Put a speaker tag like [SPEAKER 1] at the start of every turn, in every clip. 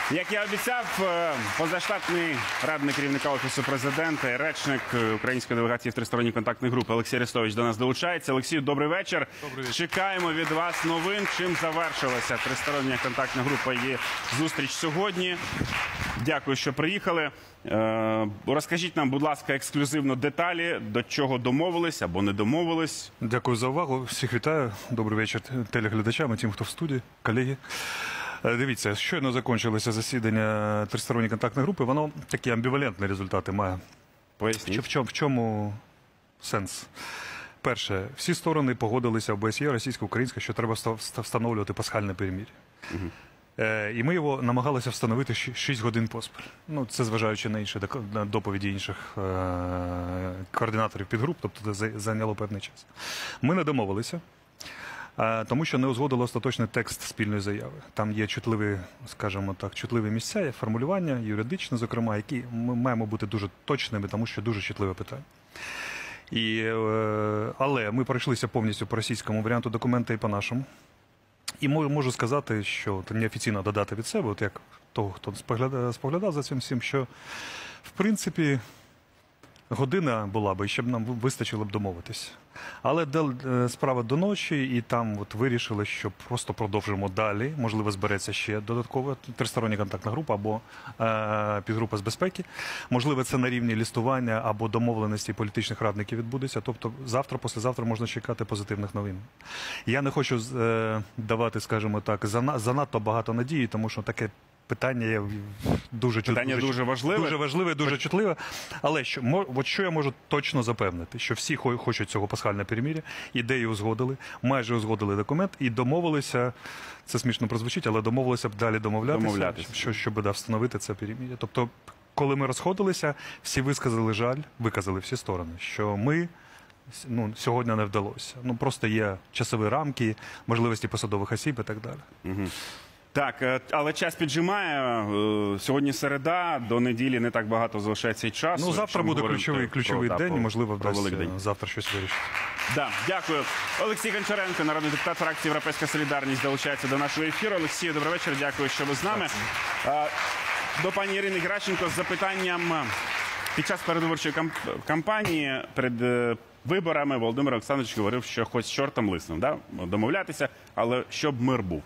[SPEAKER 1] Як я обіцяв, позаштатний радник керівника Офісу Президента і речник української делегації в тристоронній контактній групі Олексій Арестович до нас долучається. Олексію, добрий вечір. Чекаємо від вас новин, чим завершилася тристороння контактна група і зустріч сьогодні. Дякую, що приїхали. Розкажіть нам, будь ласка, ексклюзивно деталі, до чого домовились або не домовились.
[SPEAKER 2] Дякую за увагу. Всіх вітаю. Добрий вечір телеглядачам і тим, хто в студії, колеги. Дивіться, щойно закінчилося засідання тристоронньої контактної групи. Воно такі амбівалентні результати має.
[SPEAKER 1] Поясніть.
[SPEAKER 2] В чому сенс? Перше, всі сторони погодилися в ОБСЄ, російсько-українська, що треба встановлювати пасхальне перемир'я. І ми його намагалися встановити 6 годин поспіль. Ну, це зважаючи на інші доповіді інших координаторів підгруп, тобто це зайняло певний час. Ми не домовилися, тому що не узгодили остаточний текст спільної заяви. Там є чутливі, скажімо так, чутливі місця, формулювання, юридичне, зокрема, які ми маємо бути дуже точними, тому що дуже чутливе питання. Але ми пройшлися повністю по російському варіанту документа і по нашому. І можу сказати, що неофіційно додати від себе, от як того, хто споглядав за цим всім, що, в принципі, година була б, і ще б нам вистачило б домовитися. Але справа до ночі, і там от вирішили, що просто продовжимо далі. Можливо, збереться ще додаткова тристороння контактна група або підгрупа з безпеки. Можливо, це на рівні лістування або домовленості політичних радників відбудеться. Тобто завтра, післязавтра можна чекати позитивних новин. Я не хочу давати, скажімо так, занадто багато надії, тому що таке питання є дуже важливе, дуже чутливе. Але що я можу точно запевнити? Що всі хочуть цього пасхального перемир'я, ідеї узгодили, майже узгодили документ і домовилися, це смішно прозвучить, але домовилися б далі домовлятися, щоб встановити це перемир'я. Тобто, коли ми розходилися, всі виказали всі сторони, що ми сьогодні не вдалося. Просто є часові рамки, можливості посадових осіб і так далі.
[SPEAKER 1] Так, але час піджимає. Сьогодні середа, до неділі не так багато залишається і часу.
[SPEAKER 2] Завтра буде ключовий день, можливо, вдасться завтра щось вирішити.
[SPEAKER 1] Дякую. Олексій Гончаренко, народний депутат фракції «Європейська солідарність», долучається до нашого ефіру. Олексію, добрий вечір, дякую, що ви з нами. До пані Ірини Геращенко з запитанням. Під час передвиборчої кампанії, перед виборами, Володимир Олександрович говорив, що хоч з чортом лиснем, домовлятися, але щоб мир був.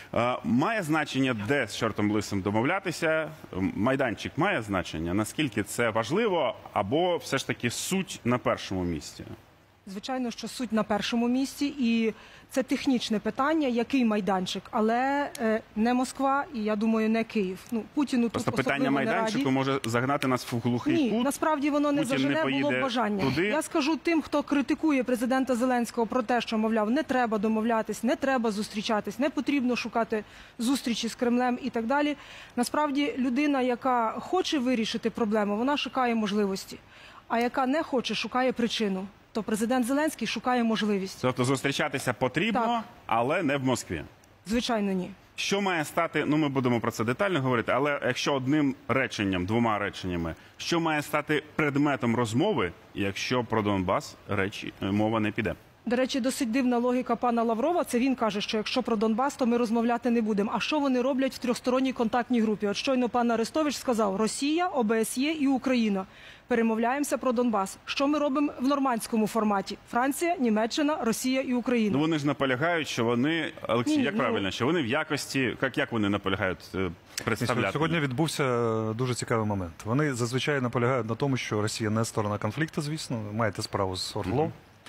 [SPEAKER 1] Має значення, де з чортом лисим домовлятися? Майданчик має значення? Наскільки це важливо? Або все ж таки суть на першому місці?
[SPEAKER 3] Звичайно, що суть на першому місці, і це технічне питання, який майданчик, але не Москва і, я думаю, не Київ. Путіну тут особливо
[SPEAKER 1] питання майданчику може загнати нас в глухий кут?
[SPEAKER 3] Ні, насправді воно не зажене, було б бажання.
[SPEAKER 1] Туди?
[SPEAKER 3] Я скажу тим, хто критикує президента Зеленського про те, що, мовляв, не треба домовлятись, не треба зустрічатись, не потрібно шукати зустрічі з Кремлем і так далі. Насправді, людина, яка хоче вирішити проблему, вона шукає можливості, а яка не хоче, шукає причину. То президент Зеленський шукає можливість.
[SPEAKER 1] Тобто зустрічатися потрібно, але не в Москві?
[SPEAKER 3] Звичайно, ні.
[SPEAKER 1] Що має стати, ми будемо про це детально говорити, але якщо одним реченням, двома реченнями, що має стати предметом розмови, якщо про Донбас мова не піде?
[SPEAKER 3] До речі, досить дивна логіка пана Лаврова. Це він каже, що якщо про Донбас, то ми розмовляти не будемо. А що вони роблять в тристоронній контактній групі? От щойно пан Арестович сказав: Росія, ОБСЄ і Україна. Перемовляємося про Донбас. Що ми робимо в нормандському форматі? Франція, Німеччина, Росія і Україна.
[SPEAKER 1] Вони ж наполягають, що вони, Олексій, як правильно, що вони в якості, як вони наполягають представляти?
[SPEAKER 2] Сьогодні відбувся дуже цікавий момент. Вони зазвичай наполягають на тому, що Росія не сторона конфлікту, звісно, маєте справу з ОРЛО.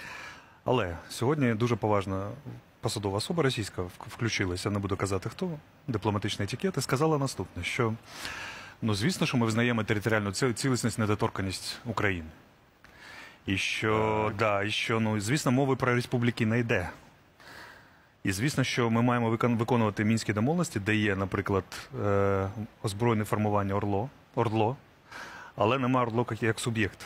[SPEAKER 2] Але сьогодні дуже поважна посадова особа російська включилася, не буду казати хто, дипломатичний етикет, і сказала наступне, що, звісно, що ми визнаємо територіальну цілісність, недоторканність України. І що, звісно, мови про республіки не йде. І, звісно, що ми маємо виконувати мінські домовленості, де є, наприклад, озброєне формування ОРЛО, але немає ОРЛО як суб'єкт.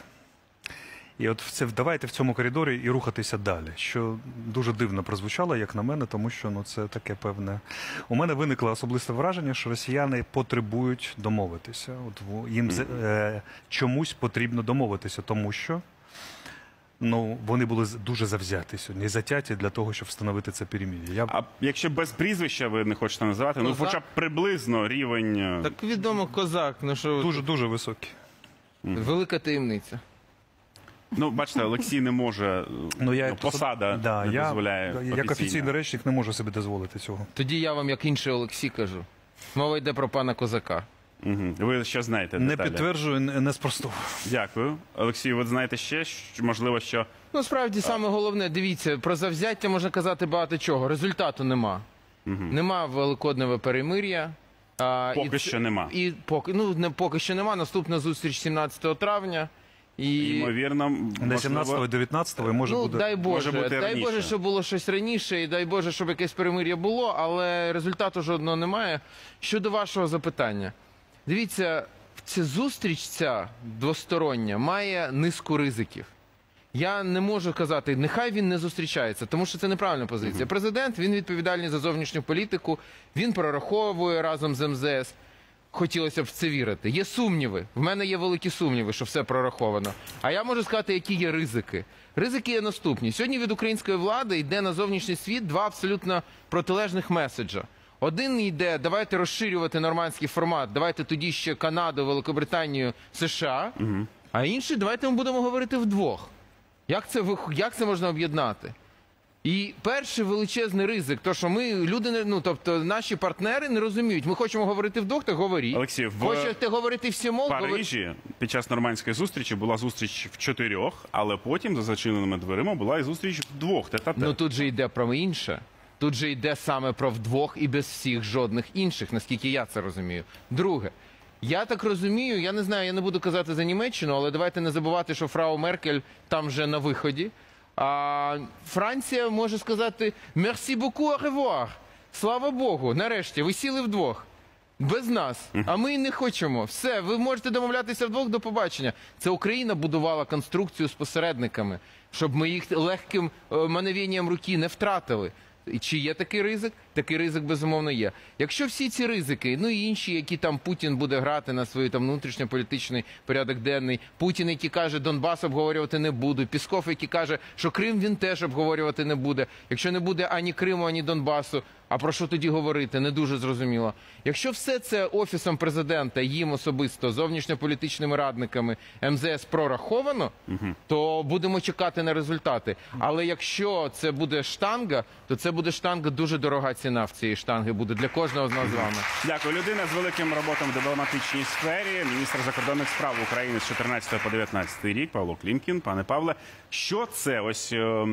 [SPEAKER 2] І от давайте в цьому коридорі і рухатися далі, що дуже дивно прозвучало, як на мене, тому що це таке певне. У мене виникло особисте враження, що росіяни потребують домовитися. Їм чомусь потрібно домовитися, тому що Ну, вони були дуже завзяті сьогодні, і затяті для того, щоб встановити це перемир'я.
[SPEAKER 1] А якщо без прізвища ви не хочете називати, ну
[SPEAKER 4] Козак?
[SPEAKER 1] хоча б приблизно рівень...
[SPEAKER 4] Так відомо козак, ну що
[SPEAKER 2] Дуже високі.
[SPEAKER 4] велика таємниця.
[SPEAKER 1] Ну, бачите, Олексій не може, посада не дозволяє
[SPEAKER 2] як
[SPEAKER 1] офіційно.
[SPEAKER 2] офіційний речник не можу собі дозволити цього.
[SPEAKER 4] Тоді я вам, як інший Олексій, кажу. Мова йде про пана козака.
[SPEAKER 1] Мгм. Ви ще знаєте
[SPEAKER 2] Не
[SPEAKER 1] деталі.
[SPEAKER 2] підтверджую, не спростовую.
[SPEAKER 1] Дякую. Олексій, ви знаєте ще, можливо, що...
[SPEAKER 4] Ну, справді, саме головне, дивіться, про завзяття можна казати багато чого. Результату нема. Нема великодневе перемир'я.
[SPEAKER 1] Поки що нема.
[SPEAKER 4] Поки що нема. Наступна зустріч 17 травня.
[SPEAKER 1] Ймовірно,
[SPEAKER 2] На 17-го і 19-го може буде...
[SPEAKER 4] Дай
[SPEAKER 1] може
[SPEAKER 4] Боже,
[SPEAKER 1] бути
[SPEAKER 4] дай
[SPEAKER 1] раніше.
[SPEAKER 4] Боже, щоб було щось раніше, і дай Боже, щоб якесь перемир'я було, але результату жодного немає. Щодо вашого запитання. Дивіться, ця зустріч ця двостороння має низку ризиків. Я не можу казати, нехай він не зустрічається, тому що це неправильна позиція. Президент, він відповідальний за зовнішню політику, він прораховує разом з МЗС. Хотілося б в це вірити. Є сумніви. В мене є великі сумніви, що все прораховано. А я можу сказати, які є ризики. Ризики є наступні. Сьогодні від української влади йде на зовнішній світ два абсолютно протилежних меседжа. Один йде, давайте розширювати нормандський формат, давайте тоді ще Канаду, Великобританію, США. А інший, давайте ми будемо говорити вдвох. Як це можна об'єднати? І перший величезний ризик, то що ми, люди, тобто наші партнери не розуміють. Ми хочемо говорити вдвох, так говоріть.
[SPEAKER 1] Олексій,
[SPEAKER 4] Хочете говорити всі мов?
[SPEAKER 1] В Парижі під час нормандської зустрічі була зустріч в 4, але потім за зачиненими дверима була і зустріч вдвох.
[SPEAKER 4] Ну тут же йде про інше. Тут же йде саме про вдвох і без всіх жодних інших, наскільки я це розумію. Друге. Я так розумію, я не знаю, я не буду казати за Німеччину, але давайте не забувати, що фрау Меркель там вже на виході. А Франція може сказати «Merci beaucoup, au revoir». Слава Богу, нарешті, ви сіли вдвох. Без нас. А ми не хочемо. Все, ви можете домовлятися вдвох, до побачення. Це Україна будувала конструкцію з посередниками, щоб ми їх легким мановенням руки не втратили. І чи є такий ризик? Такий ризик, безумовно, є. Якщо всі ці ризики, ну і інші, які там Путін буде грати на свій там внутрішньополітичний порядок денний, Путін, який каже, Донбас обговорювати не буду, Пісков, який каже, що Крим він теж обговорювати не буде. Якщо не буде ані Криму, ані Донбасу, а про що тоді говорити? Не дуже зрозуміло. Якщо все це Офісом Президента, їм особисто, зовнішньополітичними радниками МЗС прораховано, то будемо чекати на результати. Але якщо це буде штанга, то це буде штанга, дуже дорога ціна в цієї штанги буде для кожного з нас з вами.
[SPEAKER 1] Дякую. Людина з великим роботом в дипломатичній сфері, міністр закордонних справ України з 14 по 19 рік, Павло Клімкін. Пане Павле, що це ось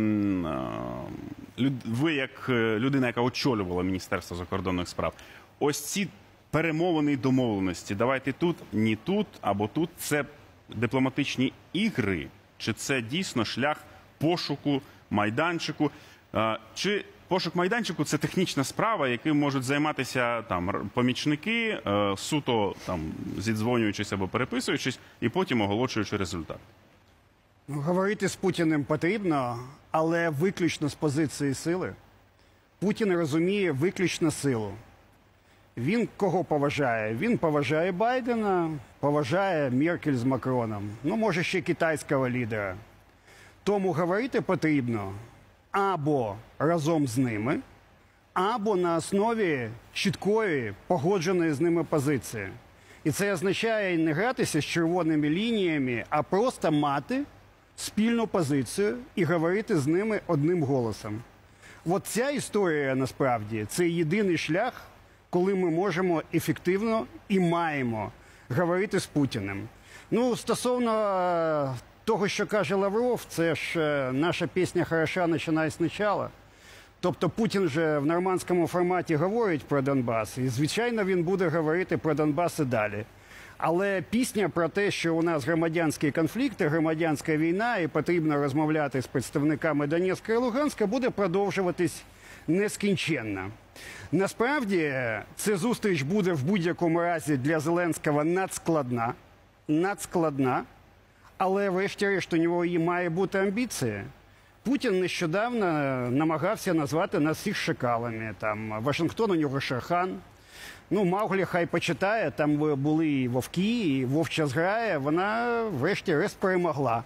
[SPEAKER 1] ви як людина, яка очолювала Міністерство закордонних справ, ось ці перемовини і домовленості, давайте тут, ні тут, або тут, це дипломатичні ігри, чи це дійсно шлях пошуку майданчику, чи пошук майданчику – це технічна справа, яким можуть займатися там помічники, суто там зідзвонюючись або переписуючись, і потім оголошуючи результат.
[SPEAKER 5] Говорити з Путіним потрібно, але виключно з позиції сили. Путін розуміє виключно силу. Він кого поважає? Він поважає Байдена, поважає Меркель з Макроном, ну, може, ще китайського лідера. Тому говорити потрібно або разом з ними, або на основі чіткої, погодженої з ними позиції. І це означає не гратися з червоними лініями, а просто мати спільну позицію і говорити з ними одним голосом. От ця історія, насправді, це єдиний шлях, коли ми можемо ефективно і маємо говорити з Путіним. Ну, стосовно того, що каже Лавров, це ж наша пісня «Хороша, починай спочатку». Тобто Путін вже в нормандському форматі говорить про Донбас, і, звичайно, він буде говорити про Донбас і далі. Але пісня про те, що у нас громадянські конфлікти, громадянська війна, і потрібно розмовляти з представниками Донецька і Луганська, буде продовжуватись нескінченно. Насправді, ця зустріч буде в будь-якому разі для Зеленського надскладна, але врешті-решт у нього і має бути амбіції. Путін нещодавно намагався назвати нас всіх шакалами. Там Вашингтон у нього Шерхан. Ну, Мауглі хай почитає, там були і вовки, і вовча зграя, вона врешті-решт перемогла.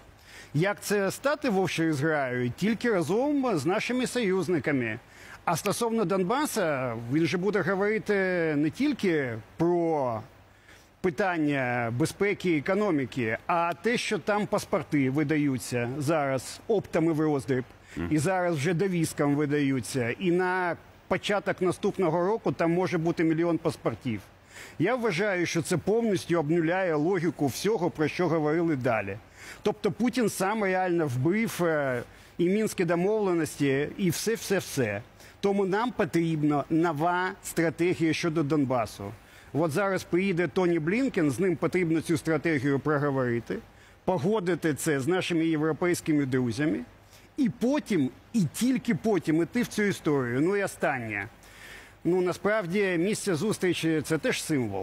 [SPEAKER 5] Як це стати вовчою зграєю? Тільки разом з нашими союзниками. А стосовно Донбаса, він же буде говорити не тільки про питання безпеки і економіки, а те, що там паспорти видаються зараз оптами в роздріб, і зараз вже довізкам видаються, і на початок наступного року там може бути 1 мільйон паспортів. Я вважаю, що це повністю обнуляє логіку всього, про що говорили далі. Тобто Путін сам реально вбив і мінські домовленості, і все-все-все. Тому нам потрібна нова стратегія щодо Донбасу. От зараз приїде Тоні Блінкен, з ним потрібно цю стратегію проговорити, погодити це з нашими європейськими друзями, і потім, і тільки потім іти в цю історію. Ну і останнє. Ну, насправді, місце зустрічі – це теж символ.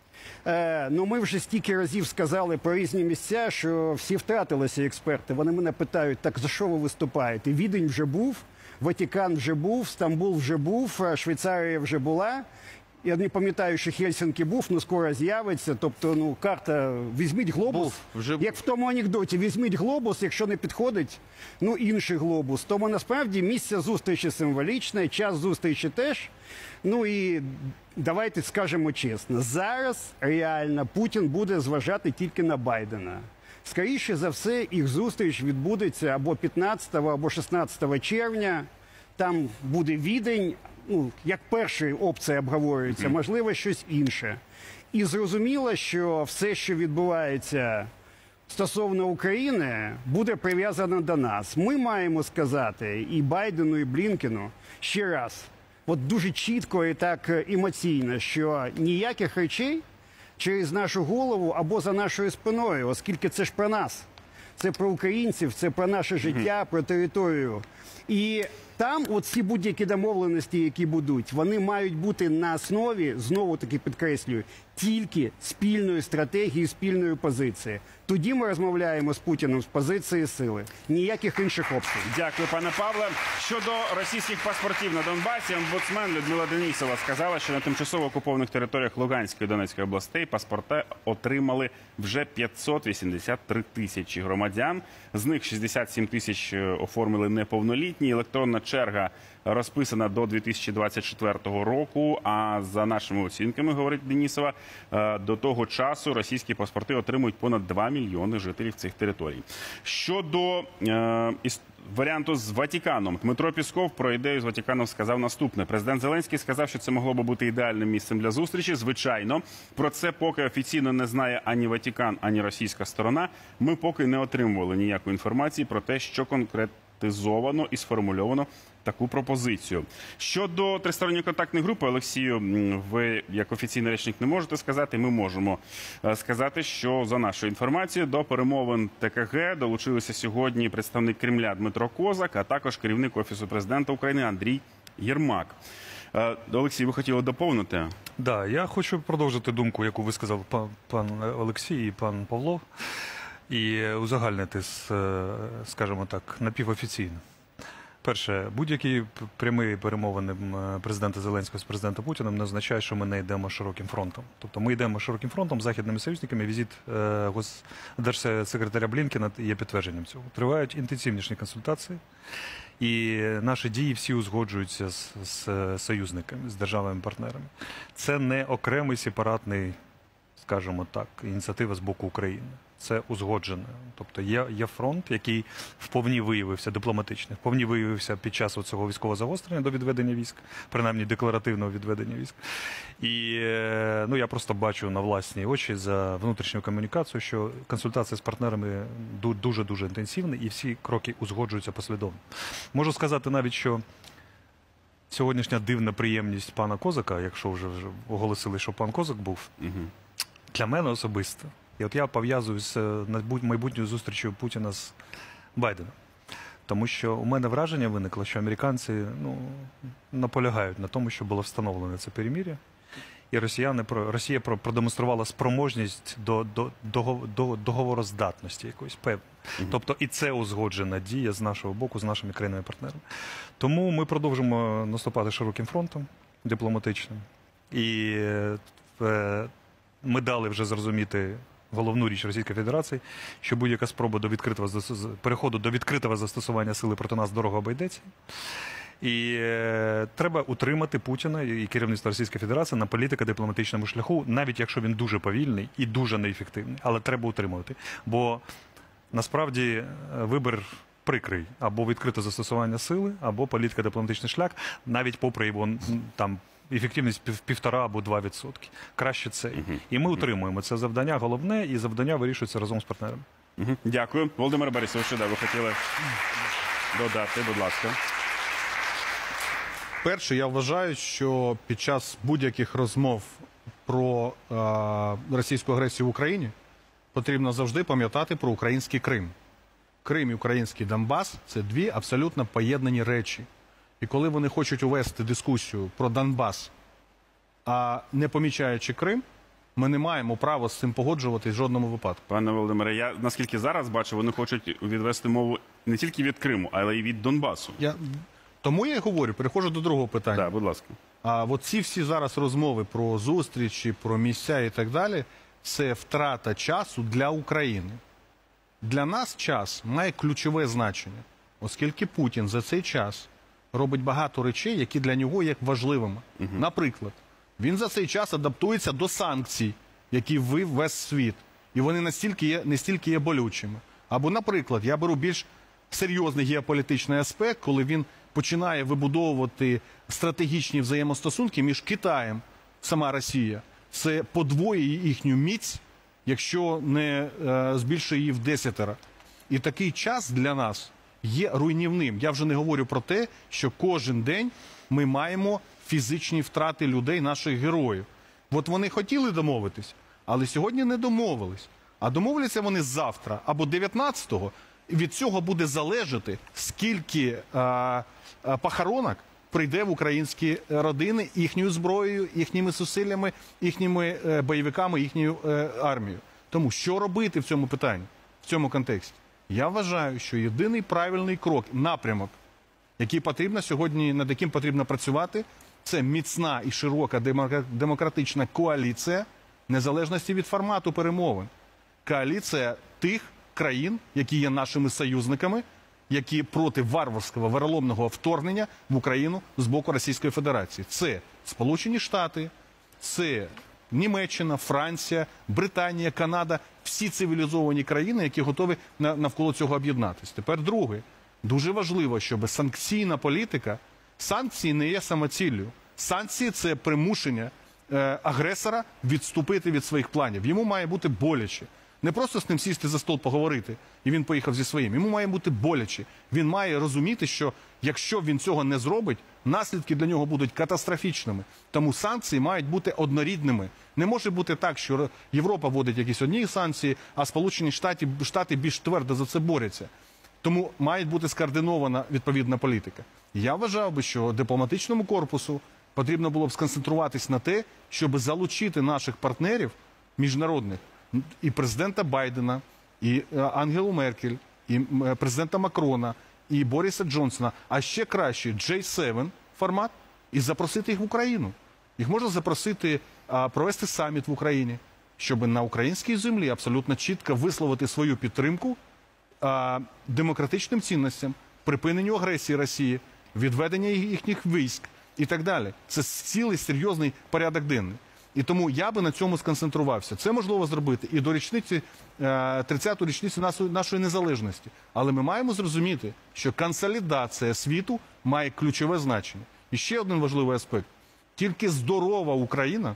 [SPEAKER 5] Ну, ми вже стільки разів сказали про різні місця, що всі втратилися експерти. Вони мене питають, так за що ви виступаєте? Відень вже був, Ватикан вже був, Стамбул вже був, Швейцарія вже була. Я не пам'ятаю, що Хельсінкі був, але скоро з'явиться. Тобто, ну, карта, візьміть глобус. Як в тому анекдоті, візьміть глобус, якщо не підходить, ну, інший глобус. Тому, насправді, місце зустрічі символічне, час зустрічі теж. Ну, і давайте скажемо чесно, зараз реально Путін буде зважати тільки на Байдена. Скоріше за все, їх зустріч відбудеться або 15, або 16 червня. Там буде Відень. Ну, як перша опція обговорюється, можливо, щось інше. І зрозуміло, що все, що відбувається стосовно України, буде прив'язано до нас. Ми маємо сказати і Байдену, і Блінкену ще раз, от дуже чітко і так емоційно, що ніяких речей через нашу голову або за нашою спиною, оскільки це ж про нас. Це про українців, це про наше життя, про територію. І там оці будь-які домовленості, які будуть, вони мають бути на основі, знову-таки підкреслюю, тільки спільної стратегії, спільної позиції. Тоді ми розмовляємо з Путіним з позиції сили. Ніяких інших опцій.
[SPEAKER 1] Дякую, пане Павле. Щодо російських паспортів на Донбасі, омбудсмен Людмила Денісова сказала, що на тимчасово окупованих територіях Луганської і Донецької областей паспорти отримали вже 583 тисячі громадян. З них 67 тисяч оформили неповнолітні. Електронна черга розписана до 2024 року, а за нашими оцінками, говорить Денісова, до того часу російські паспорти отримують понад 2 мільйони жителів цих територій. Щодо варіанту з Ватиканом, Дмитро Пісков про ідею з Ватиканом сказав наступне. Президент Зеленський сказав, що це могло би бути ідеальним місцем для зустрічі. Звичайно, про це поки офіційно не знає ані Ватикан, ані російська сторона. Ми поки не отримували ніякої інформації про те, що конкретизовано і сформульовано таку пропозицію. Щодо тристоронньої контактної групи, Олексію, ви як офіційний речник не можете сказати, ми можемо сказати, що за нашою інформацією до перемовин ТКГ долучилися сьогодні представник Кремля Дмитро Козак, а також керівник Офісу президента України Андрій Єрмак. Олексій, ви хотіли доповнити?
[SPEAKER 2] Да, я хочу продовжити думку, яку ви сказав пан Олексій і пан Павло, і узагальнити, скажімо так, напівофіційно. Перше, будь-які прямі перемовини президента Зеленського з президентом Путіним не означає, що ми не йдемо широким фронтом. Тобто ми йдемо широким фронтом з західними союзниками, візит держсекретаря Блінкена є підтвердженням цього. Тривають інтенсивніші консультації, і наші дії всі узгоджуються з союзниками, з державами-партнерами. Це не окремий сепаратний, скажімо так, ініціатива з боку України. Це узгоджене. Тобто є фронт, який вповні виявився, дипломатичний, вповні виявився під час цього військового загострення до відведення військ, принаймні декларативного відведення військ. І ну, я просто бачу на власні очі за внутрішню комунікацію, що консультації з партнерами дуже-дуже інтенсивні і всі кроки узгоджуються послідовно. Можу сказати навіть, що сьогоднішня дивна приємність пана Козака, якщо вже оголосили, що пан Козак був, для мене особисто. І от я пов'язую з майбутньою зустрічю Путіна з Байденом. Тому що у мене враження виникло, що американці наполягають на тому, що було встановлено це перемир'я. І Росія продемонструвала спроможність до договороздатності якоїсь певної. Тобто і це узгоджена дія з нашого боку, з нашими країнами-партнерами. Тому ми продовжимо наступати широким фронтом дипломатичним. І ми дали вже зрозуміти головну річ Російської Федерації, що будь-яка спроба до переходу до відкритого застосування сили проти нас дорого обійдеться. І треба утримати Путіна і керівництво Російської Федерації на політико-дипломатичному шляху, навіть якщо він дуже повільний і дуже неефективний. Але треба утримувати. Бо насправді вибір прикрий. Або відкрите застосування сили, або політико-дипломатичний шлях, навіть попри його там ефективність в 1,5 або 2%. Краще це. І ми утримуємо це завдання головне, і завдання вирішується разом з партнерами.
[SPEAKER 1] Дякую. Володимир Борисович, що ви хотіли додати, будь ласка.
[SPEAKER 6] Перше, я вважаю, що під час будь-яких розмов про російську агресію в Україні потрібно завжди пам'ятати про український Крим. Крим і український Донбас – це дві абсолютно поєднані речі. І коли вони хочуть увести дискусію про Донбас, а не помічаючи Крим, ми не маємо права з цим погоджуватись в жодному випадку.
[SPEAKER 1] Пане Володимире, я наскільки зараз бачу, вони хочуть відвести мову не тільки від Криму, але й від Донбасу.
[SPEAKER 6] Тому я й говорю, переходжу до другого питання.
[SPEAKER 1] Так, будь ласка.
[SPEAKER 6] А от ці всі зараз розмови про зустрічі, про місця і так далі – це втрата часу для України. Для нас час має ключове значення, оскільки Путін за цей час робить багато речей, які для нього є важливими. Наприклад, він за цей час адаптується до санкцій, які ввів весь світ, і вони настільки є болючими. Або, наприклад, я беру більш серйозний геополітичний аспект, коли він починає вибудовувати стратегічні взаємостосунки між Китаєм, сама Росія. Це подвоює їхню міць, якщо не збільшує її в 10. І такий час для нас є руйнівним. Я вже не говорю про те, що кожен день ми маємо фізичні втрати людей, наших героїв. От вони хотіли домовитись, але сьогодні не домовились. А домовляться вони завтра або 19-го. Від цього буде залежати, скільки похоронок прийде в українські родини їхньою зброєю, їхніми зусиллями, їхніми бойовиками, їхньою армією. Тому що робити в цьому питанні, в цьому контексті? Я вважаю, що єдиний правильний крок, напрямок, який потрібно сьогодні, над яким потрібно працювати, це міцна і широка демократична коаліція, незалежності від формату перемовин. Коаліція тих країн, які є нашими союзниками, які проти варварського, вероломного вторгнення в Україну з боку Російської Федерації. Це Сполучені Штати, це Німеччина, Франція, Британія, Канада, всі цивілізовані країни, які готові навколо цього об'єднатися. Тепер друге. Дуже важливо, щоб санкційна політика, санкції не є самоціллю. Санкції – це примушення агресора відступити від своїх планів. Йому має бути боляче. Не просто з ним сісти за стол поговорити, і він поїхав зі своїм. Йому має бути боляче. Він має розуміти, що якщо він цього не зробить, наслідки для нього будуть катастрофічними. Тому санкції мають бути однорідними. Не може бути так, що Європа вводить якісь одні санкції, а Сполучені Штати більш твердо за це борються. Тому має бути скоординована відповідна політика. Я вважав би, що дипломатичному корпусу потрібно було б сконцентруватись на те, щоб залучити наших партнерів міжнародних, і президента Байдена, і Ангелу Меркель, і президента Макрона, і Бориса Джонсона, а ще краще J7 формат, і запросити їх в Україну. Їх можна запросити провести саміт в Україні, щоб на українській землі абсолютно чітко висловити свою підтримку демократичним цінностям, припиненню агресії Росії, відведення їхніх військ і так далі. Це цілий серйозний порядок денний. І тому я би на цьому сконцентрувався. Це можливо зробити і до річниці, 30-ї річниці нашої незалежності. Але ми маємо зрозуміти, що консолідація світу має ключове значення. І ще один важливий аспект. Тільки здорова Україна,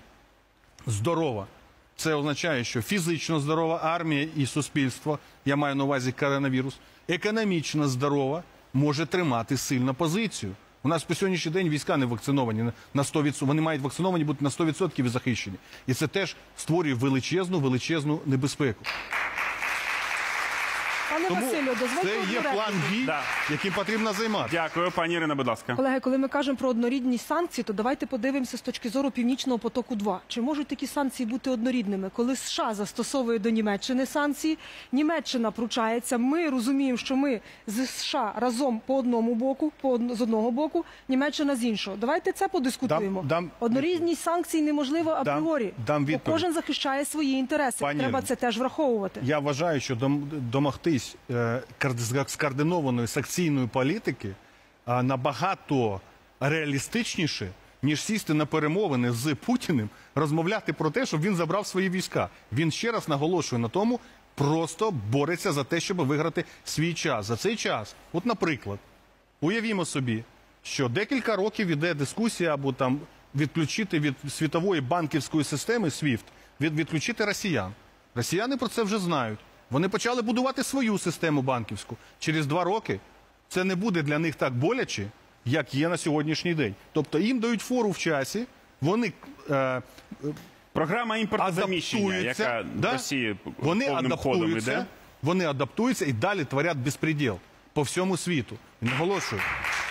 [SPEAKER 6] здорова, це означає, що фізично здорова армія і суспільство, я маю на увазі коронавірус, економічно здорова, може тримати сильну позицію. У нас по сьогоднішній день війська не вакциновані на 100%, вони мають вакциновані бути на 100% і захищені. І це теж створює величезну небезпеку.
[SPEAKER 3] Пане
[SPEAKER 6] Тому
[SPEAKER 3] Василю, дозвольте
[SPEAKER 6] це
[SPEAKER 3] одну
[SPEAKER 6] є план
[SPEAKER 3] репліку.
[SPEAKER 6] дій,
[SPEAKER 1] Да.
[SPEAKER 6] яким потрібно займатися.
[SPEAKER 1] Дякую, пані Ірина, будь ласка.
[SPEAKER 3] Колеги, коли ми кажемо про однорідність санкцій, то давайте подивимося з точки зору Північного потоку-2. Чи можуть такі санкції бути однорідними? Коли США застосовує до Німеччини санкції, Німеччина пручається, ми розуміємо, що ми з США разом по одному боку, з одного боку, Німеччина з іншого. Давайте це подискутуємо.
[SPEAKER 6] Дам
[SPEAKER 3] Однорідність санкцій неможлива апріорі.
[SPEAKER 6] дам
[SPEAKER 3] Бо
[SPEAKER 6] відповідь.
[SPEAKER 3] кожен захищає свої інтереси.
[SPEAKER 6] Пані
[SPEAKER 3] Треба
[SPEAKER 6] Ірино,
[SPEAKER 3] це теж враховувати.
[SPEAKER 6] Я вважаю, що домогтись скоординованої санкційної політики набагато реалістичніше, ніж сісти на перемовини з Путіним, розмовляти про те, щоб він забрав свої війська. Він ще раз наголошує на тому, просто бореться за те, щоб виграти свій час. За цей час, от, наприклад, уявімо собі, що декілька років іде дискусія або там відключити від світової банківської системи SWIFT, відключити росіян. Росіяни про це вже знають. Вони почали будувати свою систему банківську. Через 2 роки це не буде для них так боляче, як є на сьогоднішній день. Тобто їм дають фору в часі, вони
[SPEAKER 1] Програма імпортозаміщення, яка в Росії
[SPEAKER 6] вони
[SPEAKER 1] повним ходом йде.
[SPEAKER 6] вони адаптуються і далі творять безпреділ по всьому світу. І наголошую.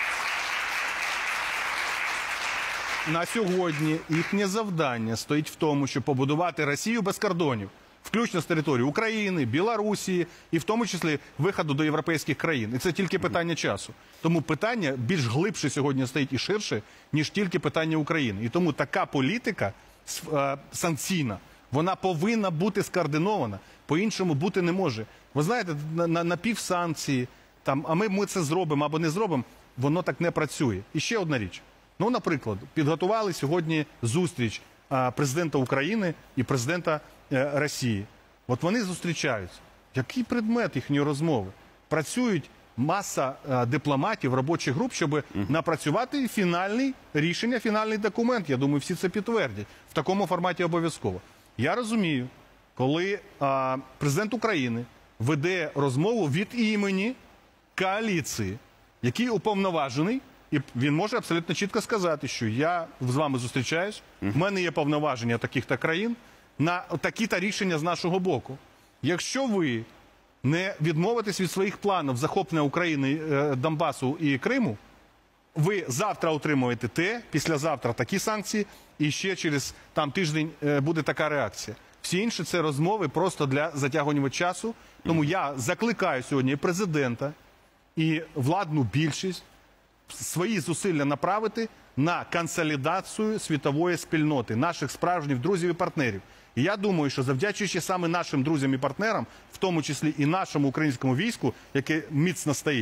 [SPEAKER 6] На сьогодні їхнє завдання стоїть в тому, щоб побудувати Росію без кордонів, включно з території України, Білорусі і в тому числі виходу до європейських країн. І це тільки питання часу. Тому питання більш глибше сьогодні стоїть і ширше, ніж тільки питання України. І тому така політика санкційна, вона повинна бути скоординована, по-іншому бути не може. Ви знаєте, на півсанкції, там, а ми це зробимо або не зробимо, воно так не працює. І ще одна річ. Ну, наприклад, підготували сьогодні зустріч президента України і президента Росії. От вони зустрічаються. Який предмет їхньої розмови? Працюють маса дипломатів, робочих груп, щоб напрацювати фінальне рішення, фінальний документ. Я думаю, всі це підтвердять. В такому форматі обов'язково. Я розумію, коли президент України веде розмову від імені коаліції, який уповноважений, і він може абсолютно чітко сказати, що я з вами зустрічаюсь, в мене є повноваження таких-то країн, на такі-то рішення з нашого боку. Якщо ви не відмовитесь від своїх планів захоплення України, Донбасу і Криму, ви завтра отримуєте те, післязавтра такі санкції, і ще через тиждень буде така реакція. Всі інші це розмови просто для затягування часу. Тому я закликаю сьогодні і президента, і владну більшість свої зусилля направити на консолідацію світової спільноти, наших справжніх друзів і партнерів. І я думаю, що завдячуючи саме нашим друзям і партнерам, в тому числі і нашому українському війську, яке міцно стоїть,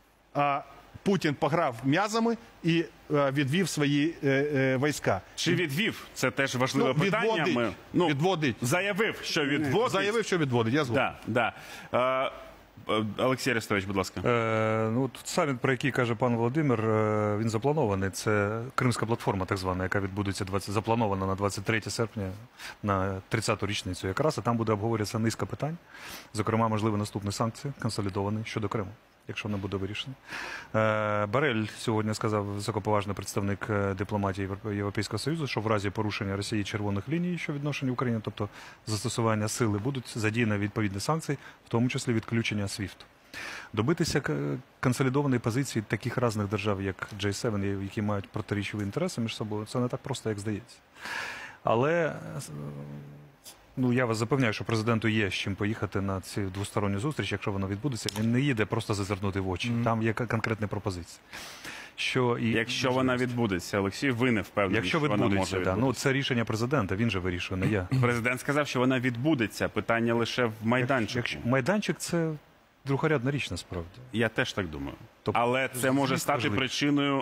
[SPEAKER 6] Путін пограв м'язами і відвів свої війська.
[SPEAKER 1] Чи відвів? Це теж важливе питання.
[SPEAKER 6] Відводить.
[SPEAKER 1] Заявив, що відводить.
[SPEAKER 6] Заявив, що відводить, я згоден.
[SPEAKER 1] Да. Олексій Арестович, будь ласка.
[SPEAKER 2] Саміт, про який каже пан Володимир, він запланований. Це Кримська платформа, так звана, яка відбудеться запланована на 23 серпня, на 30-ту річницю якраз. І там буде обговорюватися низка питань, зокрема, можливо, наступні санкції консолідовані щодо Криму, якщо не буде вирішено. Борель сьогодні сказав, високоповажний представник дипломатії Європейського Союзу, що в разі порушення Росії червоних ліній, що відношені Україні, тобто застосування сили, будуть задіяні відповідні санкції, в тому числі відключення SWIFT. Добитися консолідованої позиції таких різних держав, як G7, які мають протирічові інтереси між собою, це не так просто, як здається. Але я вас запевняю, що президенту є з чим поїхати на ці двосторонні зустрічі, якщо воно відбудеться. Він не їде просто зазирнути в очі. Там є конкретні пропозиції.
[SPEAKER 1] Якщо вона відбудеться, Олексій, ви не впевнені, що вона може відбутися?
[SPEAKER 2] Це рішення президента, він же вирішує, не я.
[SPEAKER 1] Президент сказав, що вона відбудеться. Питання лише в майданчику.
[SPEAKER 2] Майданчик – це другорядна річ, насправді.
[SPEAKER 1] Я теж так думаю.
[SPEAKER 2] Тобто,
[SPEAKER 1] але це може стати причиною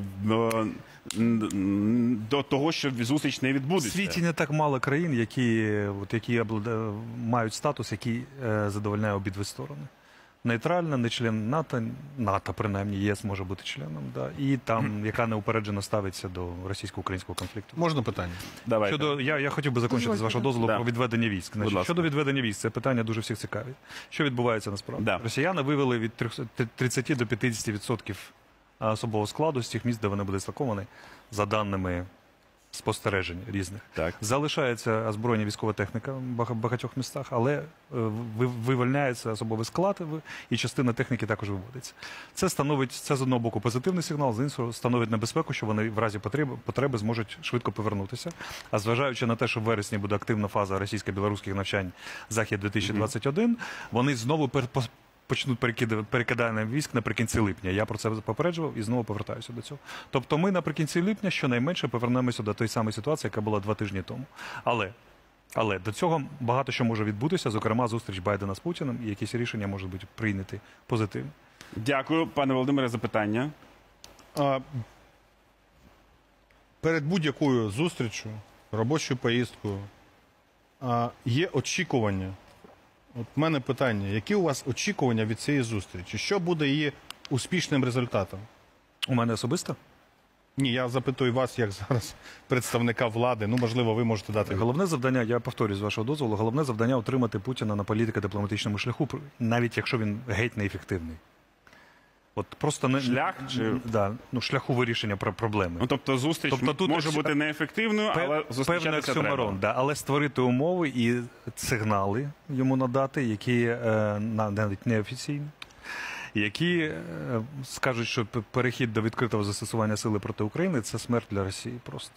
[SPEAKER 1] до того, що зустріч не відбудеться.
[SPEAKER 2] В світі не так мало країн, які мають статус, який задовольняє обидві сторони. Нейтральна, не член НАТО, принаймні, ЄС може бути членом, і там, яка неупереджено ставиться до російсько-українського конфлікту.
[SPEAKER 6] Можна питання?
[SPEAKER 1] Давайте.
[SPEAKER 2] Я хотів би закінчити, з вашого дозволу, про відведення військ. Щодо відведення військ, це питання дуже всіх цікавить. Що відбувається насправді? Росіяни вивели від 30 до 50% особового складу з тих місць, де вони були дислоковані, за даними спостережень різних.
[SPEAKER 1] Так.
[SPEAKER 2] Залишається озброєння військова техніка в багатьох містах, але вивільняється особовий склад і частина техніки також виводиться. Це з одного боку позитивний сигнал, з іншого становить небезпеку, що вони в разі потреби зможуть швидко повернутися. А зважаючи на те, що в вересні буде активна фаза російсько-білоруських навчань «Захід-2021», вони знову почнуть перекидання військ наприкінці липня. Я про це попереджував і знову повертаюся до цього. Тобто ми наприкінці липня щонайменше повернемося до тої самої ситуації, яка була 2 тижні тому. Але до цього багато що може відбутися, зокрема зустріч Байдена з Путіним, і якісь рішення можуть бути прийняті позитивні.
[SPEAKER 1] Дякую, пане Володимире, за питання.
[SPEAKER 6] Перед будь-якою зустрічю, робочою поїздкою є очікування. От в мене питання, які у вас очікування від цієї зустрічі? Що буде її успішним результатом?
[SPEAKER 2] У мене особисто?
[SPEAKER 6] Ні, я запитую вас, як зараз представника влади. Ну, можливо, ви можете дати.
[SPEAKER 2] Головне завдання, я повторюю з вашого дозволу, головне завдання отримати Путіна на політико-дипломатичному шляху, навіть якщо він геть неефективний. От просто не шляху вирішення проблеми.
[SPEAKER 1] Ну, тобто зустріч
[SPEAKER 2] тут
[SPEAKER 1] може бути неефективною, але зустрічатися треба.
[SPEAKER 2] Да, але створити умови і сигнали йому надати, які навіть неофіційні, які скажуть, що перехід до відкритого застосування сили проти України – це смерть для Росії просто.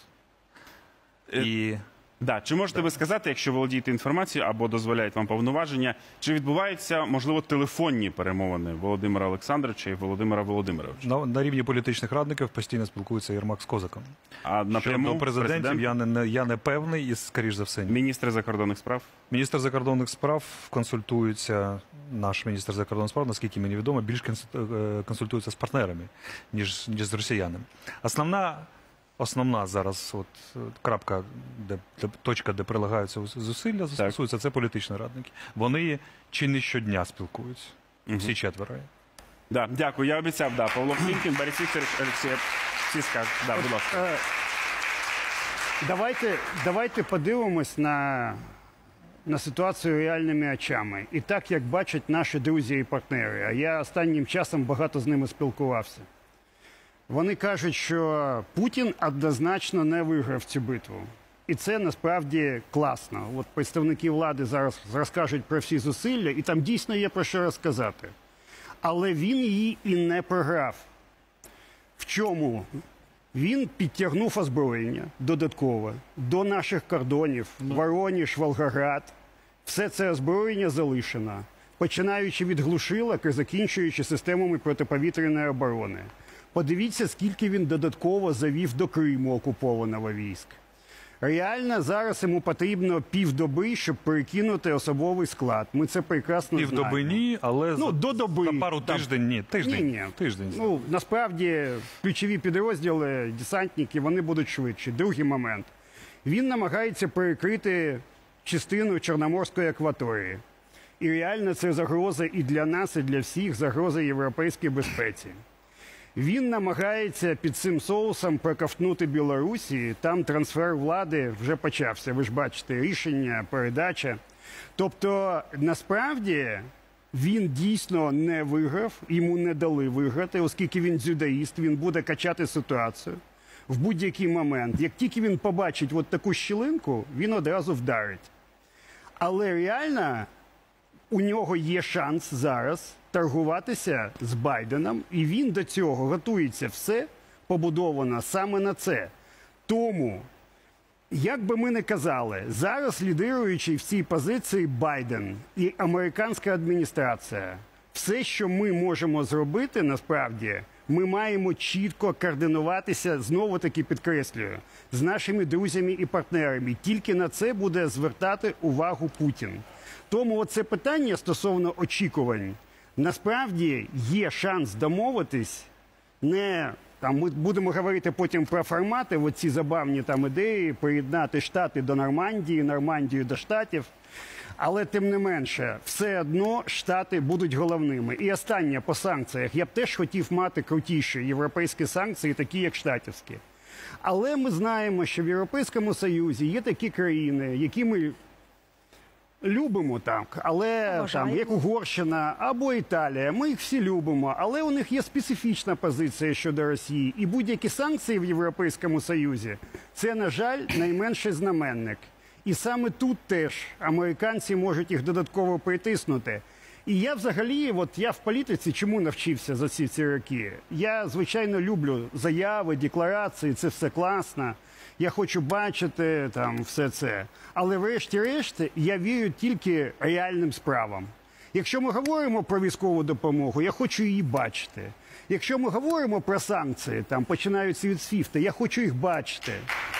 [SPEAKER 1] Чи можете ви сказати, якщо володієте інформацією або дозволяють вам повноваження, чи відбуваються, можливо, телефонні перемовини Володимира Олександровича і Володимира Володимировича?
[SPEAKER 2] На рівні політичних радників постійно спілкується Єрмак з Козаком.
[SPEAKER 1] А напряму
[SPEAKER 2] до президентів я не певний і, скоріш за все, ні.
[SPEAKER 1] Міністри закордонних справ?
[SPEAKER 2] Міністр закордонних справ консультується, наш міністр закордонних справ, наскільки мені відомо, більш консультується з партнерами, ніж з росіянами. Основна зараз крапка, точка, де прилагаються зусилля, застосуються, це політичні радники. Вони чи не щодня спілкуються. Всі четверо.
[SPEAKER 1] Дякую. Я обіцяв, Павло Клімкін, Борис Вікторович, Олексій, всі скажуть. Будь ласка.
[SPEAKER 5] Давайте подивимось на ситуацію реальними очами. І так, як бачать наші друзі і партнери. А я останнім часом багато з ними спілкувався. Вони кажуть, що Путін однозначно не виграв цю битву. І це насправді класно. От представники влади зараз розкажуть про всі зусилля, і там дійсно є про що розказати. Але він її і не програв. В чому? Він підтягнув озброєння додаткове до наших кордонів, Вороніж, Волгоград. Все це озброєння залишено, починаючи від глушилок і закінчуючи системами протиповітряної оборони. Подивіться, скільки він додатково завів до Криму окупованого військ. Реально, зараз йому потрібно півдоби, щоб перекинути особовий склад. Ми це прекрасно знаємо.
[SPEAKER 2] Півдоби ні, але
[SPEAKER 5] до доби.
[SPEAKER 2] за пару тиждень ні. Тиждень.
[SPEAKER 5] Насправді, ключові підрозділи, десантники, вони будуть швидші. Другий момент. Він намагається перекрити частину Чорноморської акваторії. І реально це загроза і для нас, і для всіх, загроза європейській безпеці. Він намагається під цим соусом проковтнути Білорусі, там трансфер влади вже почався. Ви ж бачите, рішення, передача. Тобто, насправді, він дійсно не виграв, йому не дали виграти, оскільки він дзюдоїст, він буде качати ситуацію в будь-який момент. Як тільки він побачить от таку щілинку, він одразу вдарить. Але реально у нього є шанс зараз торгуватися з Байденом, і він до цього готується. Все побудовано саме на це. Тому, як би ми не казали, зараз лідируючий в цій позиції Байден і американська адміністрація, все, що ми можемо зробити, насправді, ми маємо чітко координуватися, знову-таки підкреслюю, з нашими друзями і партнерами. Тільки на це буде звертати увагу Путін. Тому оце питання стосовно очікувань, насправді є шанс домовитись, ми будемо говорити потім про формати, оці забавні ідеї, приєднати Штати до Нормандії, Нормандію до Штатів, але тим не менше, все одно Штати будуть головними. І останнє по санкціях. Я б теж хотів мати крутіші європейські санкції, такі як штатівські. Але ми знаємо, що в Європейському Союзі є такі країни, які ми Любимо так, але
[SPEAKER 3] Поважаємо.
[SPEAKER 5] там, як Угорщина або Італія, ми їх всі любимо, але у них є специфічна позиція щодо Росії. І будь-які санкції в Європейському Союзі – це, на жаль, найменший знаменник. І саме тут теж американці можуть їх додатково притиснути. І я взагалі, я в політиці чому навчився за всі ці роки? Я, звичайно, люблю заяви, декларації, це все класно. Я хочу бачити там все це. Але врешті-решт я вірю тільки реальним справам. Якщо ми говоримо про військову допомогу, я хочу її бачити. Якщо ми говоримо про санкції, там починаються від СВІФТа, я хочу їх бачити.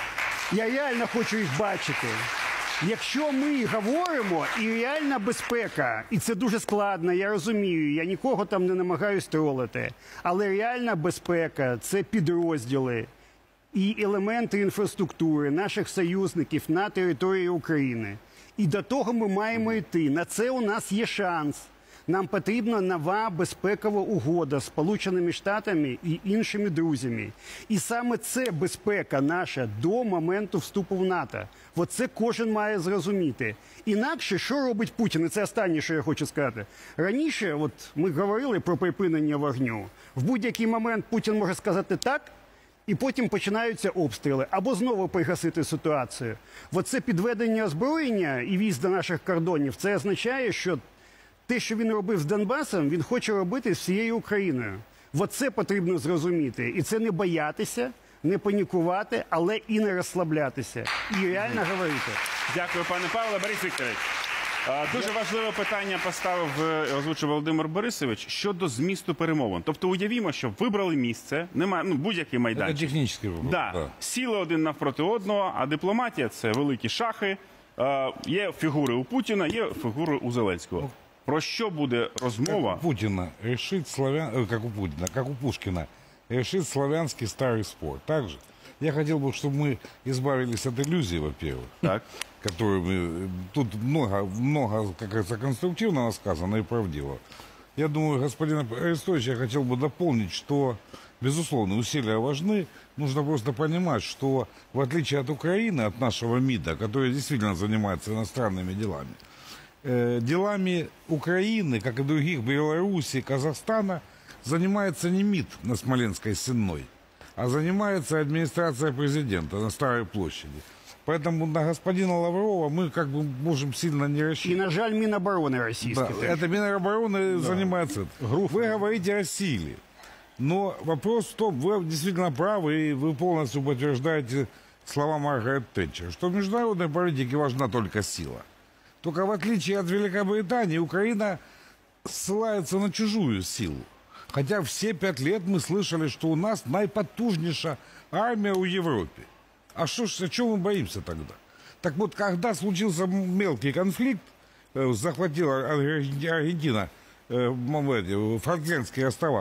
[SPEAKER 5] Я реально хочу їх бачити. Якщо ми говоримо, і реальна безпека, і це дуже складно, я розумію, я нікого там не намагаюсь тролити, але реальна безпека – це підрозділи і елементи інфраструктури наших союзників на території України. І до того ми маємо йти. На це у нас є шанс. Нам потрібна нова безпекова угода з Сполученими Штатами і іншими друзями. І саме це безпека наша до моменту вступу в НАТО. Оце кожен має зрозуміти. Інакше, що робить Путін? І це останнє, що я хочу сказати. Раніше, ми говорили про припинення вогню. В будь-який момент Путін може сказати «так», і потім починаються обстріли. Або знову пригасити ситуацію. Оце підведення озброєння і військ до наших кордонів, це означає, що те, що він робив з Донбасом, він хоче робити з всією Україною. Оце потрібно зрозуміти. І це не боятися, не панікувати, але і не розслаблятися. І реально говорити.
[SPEAKER 1] Дякую, пане Павле. Борис Вікторович, дуже важливе питання поставив, озвучив Володимир Борисович, щодо змісту перемовин. Тобто уявімо, що вибрали місце, немає, будь-який
[SPEAKER 7] Это
[SPEAKER 1] майданчик.
[SPEAKER 7] технический вопрос.
[SPEAKER 1] Да. Сіли один навпроти одного, а дипломатія – це великі шахи. Є фігури у Путіна, є фігури у Зеленського. Про що буде розмова?
[SPEAKER 7] Как у Путина решит как у Путина, как у Пушкина, решит славянский старый спор. Также я хотел бы, чтобы мы избавились от иллюзий, во-первых,
[SPEAKER 1] Так.
[SPEAKER 7] которыми тут много, как говорится, конструктивного сказано и правдивого. Я думаю, господин Арестович, я хотел бы дополнить, что, безусловно, усилия важны. Нужно просто понимать, что в отличие от Украины, от нашего МИДа, который действительно занимается иностранными делами, делами Украины, как и других, Беларуси, Казахстана, занимается не МИД на Смоленской Сенной, а занимается администрация президента на Старой площади. Поэтому на господина Лаврова мы как бы можем сильно не
[SPEAKER 5] І,
[SPEAKER 7] рассчитывать.
[SPEAKER 5] на жаль, Міноборони російське.
[SPEAKER 7] Да, это Минобороны занимается. Вы говорите о силе. Но вопрос в том, вы действительно правы, и вы полностью подтверждаете слова Маргарет Тэтчер, что в международной политике важна только сила. Только в отличие от Великобритании, Украина ссылается на чужую силу. Хотя все 5 лет мы слышали, что у нас наипотужнейшая армия в Европе. А о чем мы боимся тогда? Так вот, когда случился мелкий конфликт, захватила Аргентина Фолклендские острова,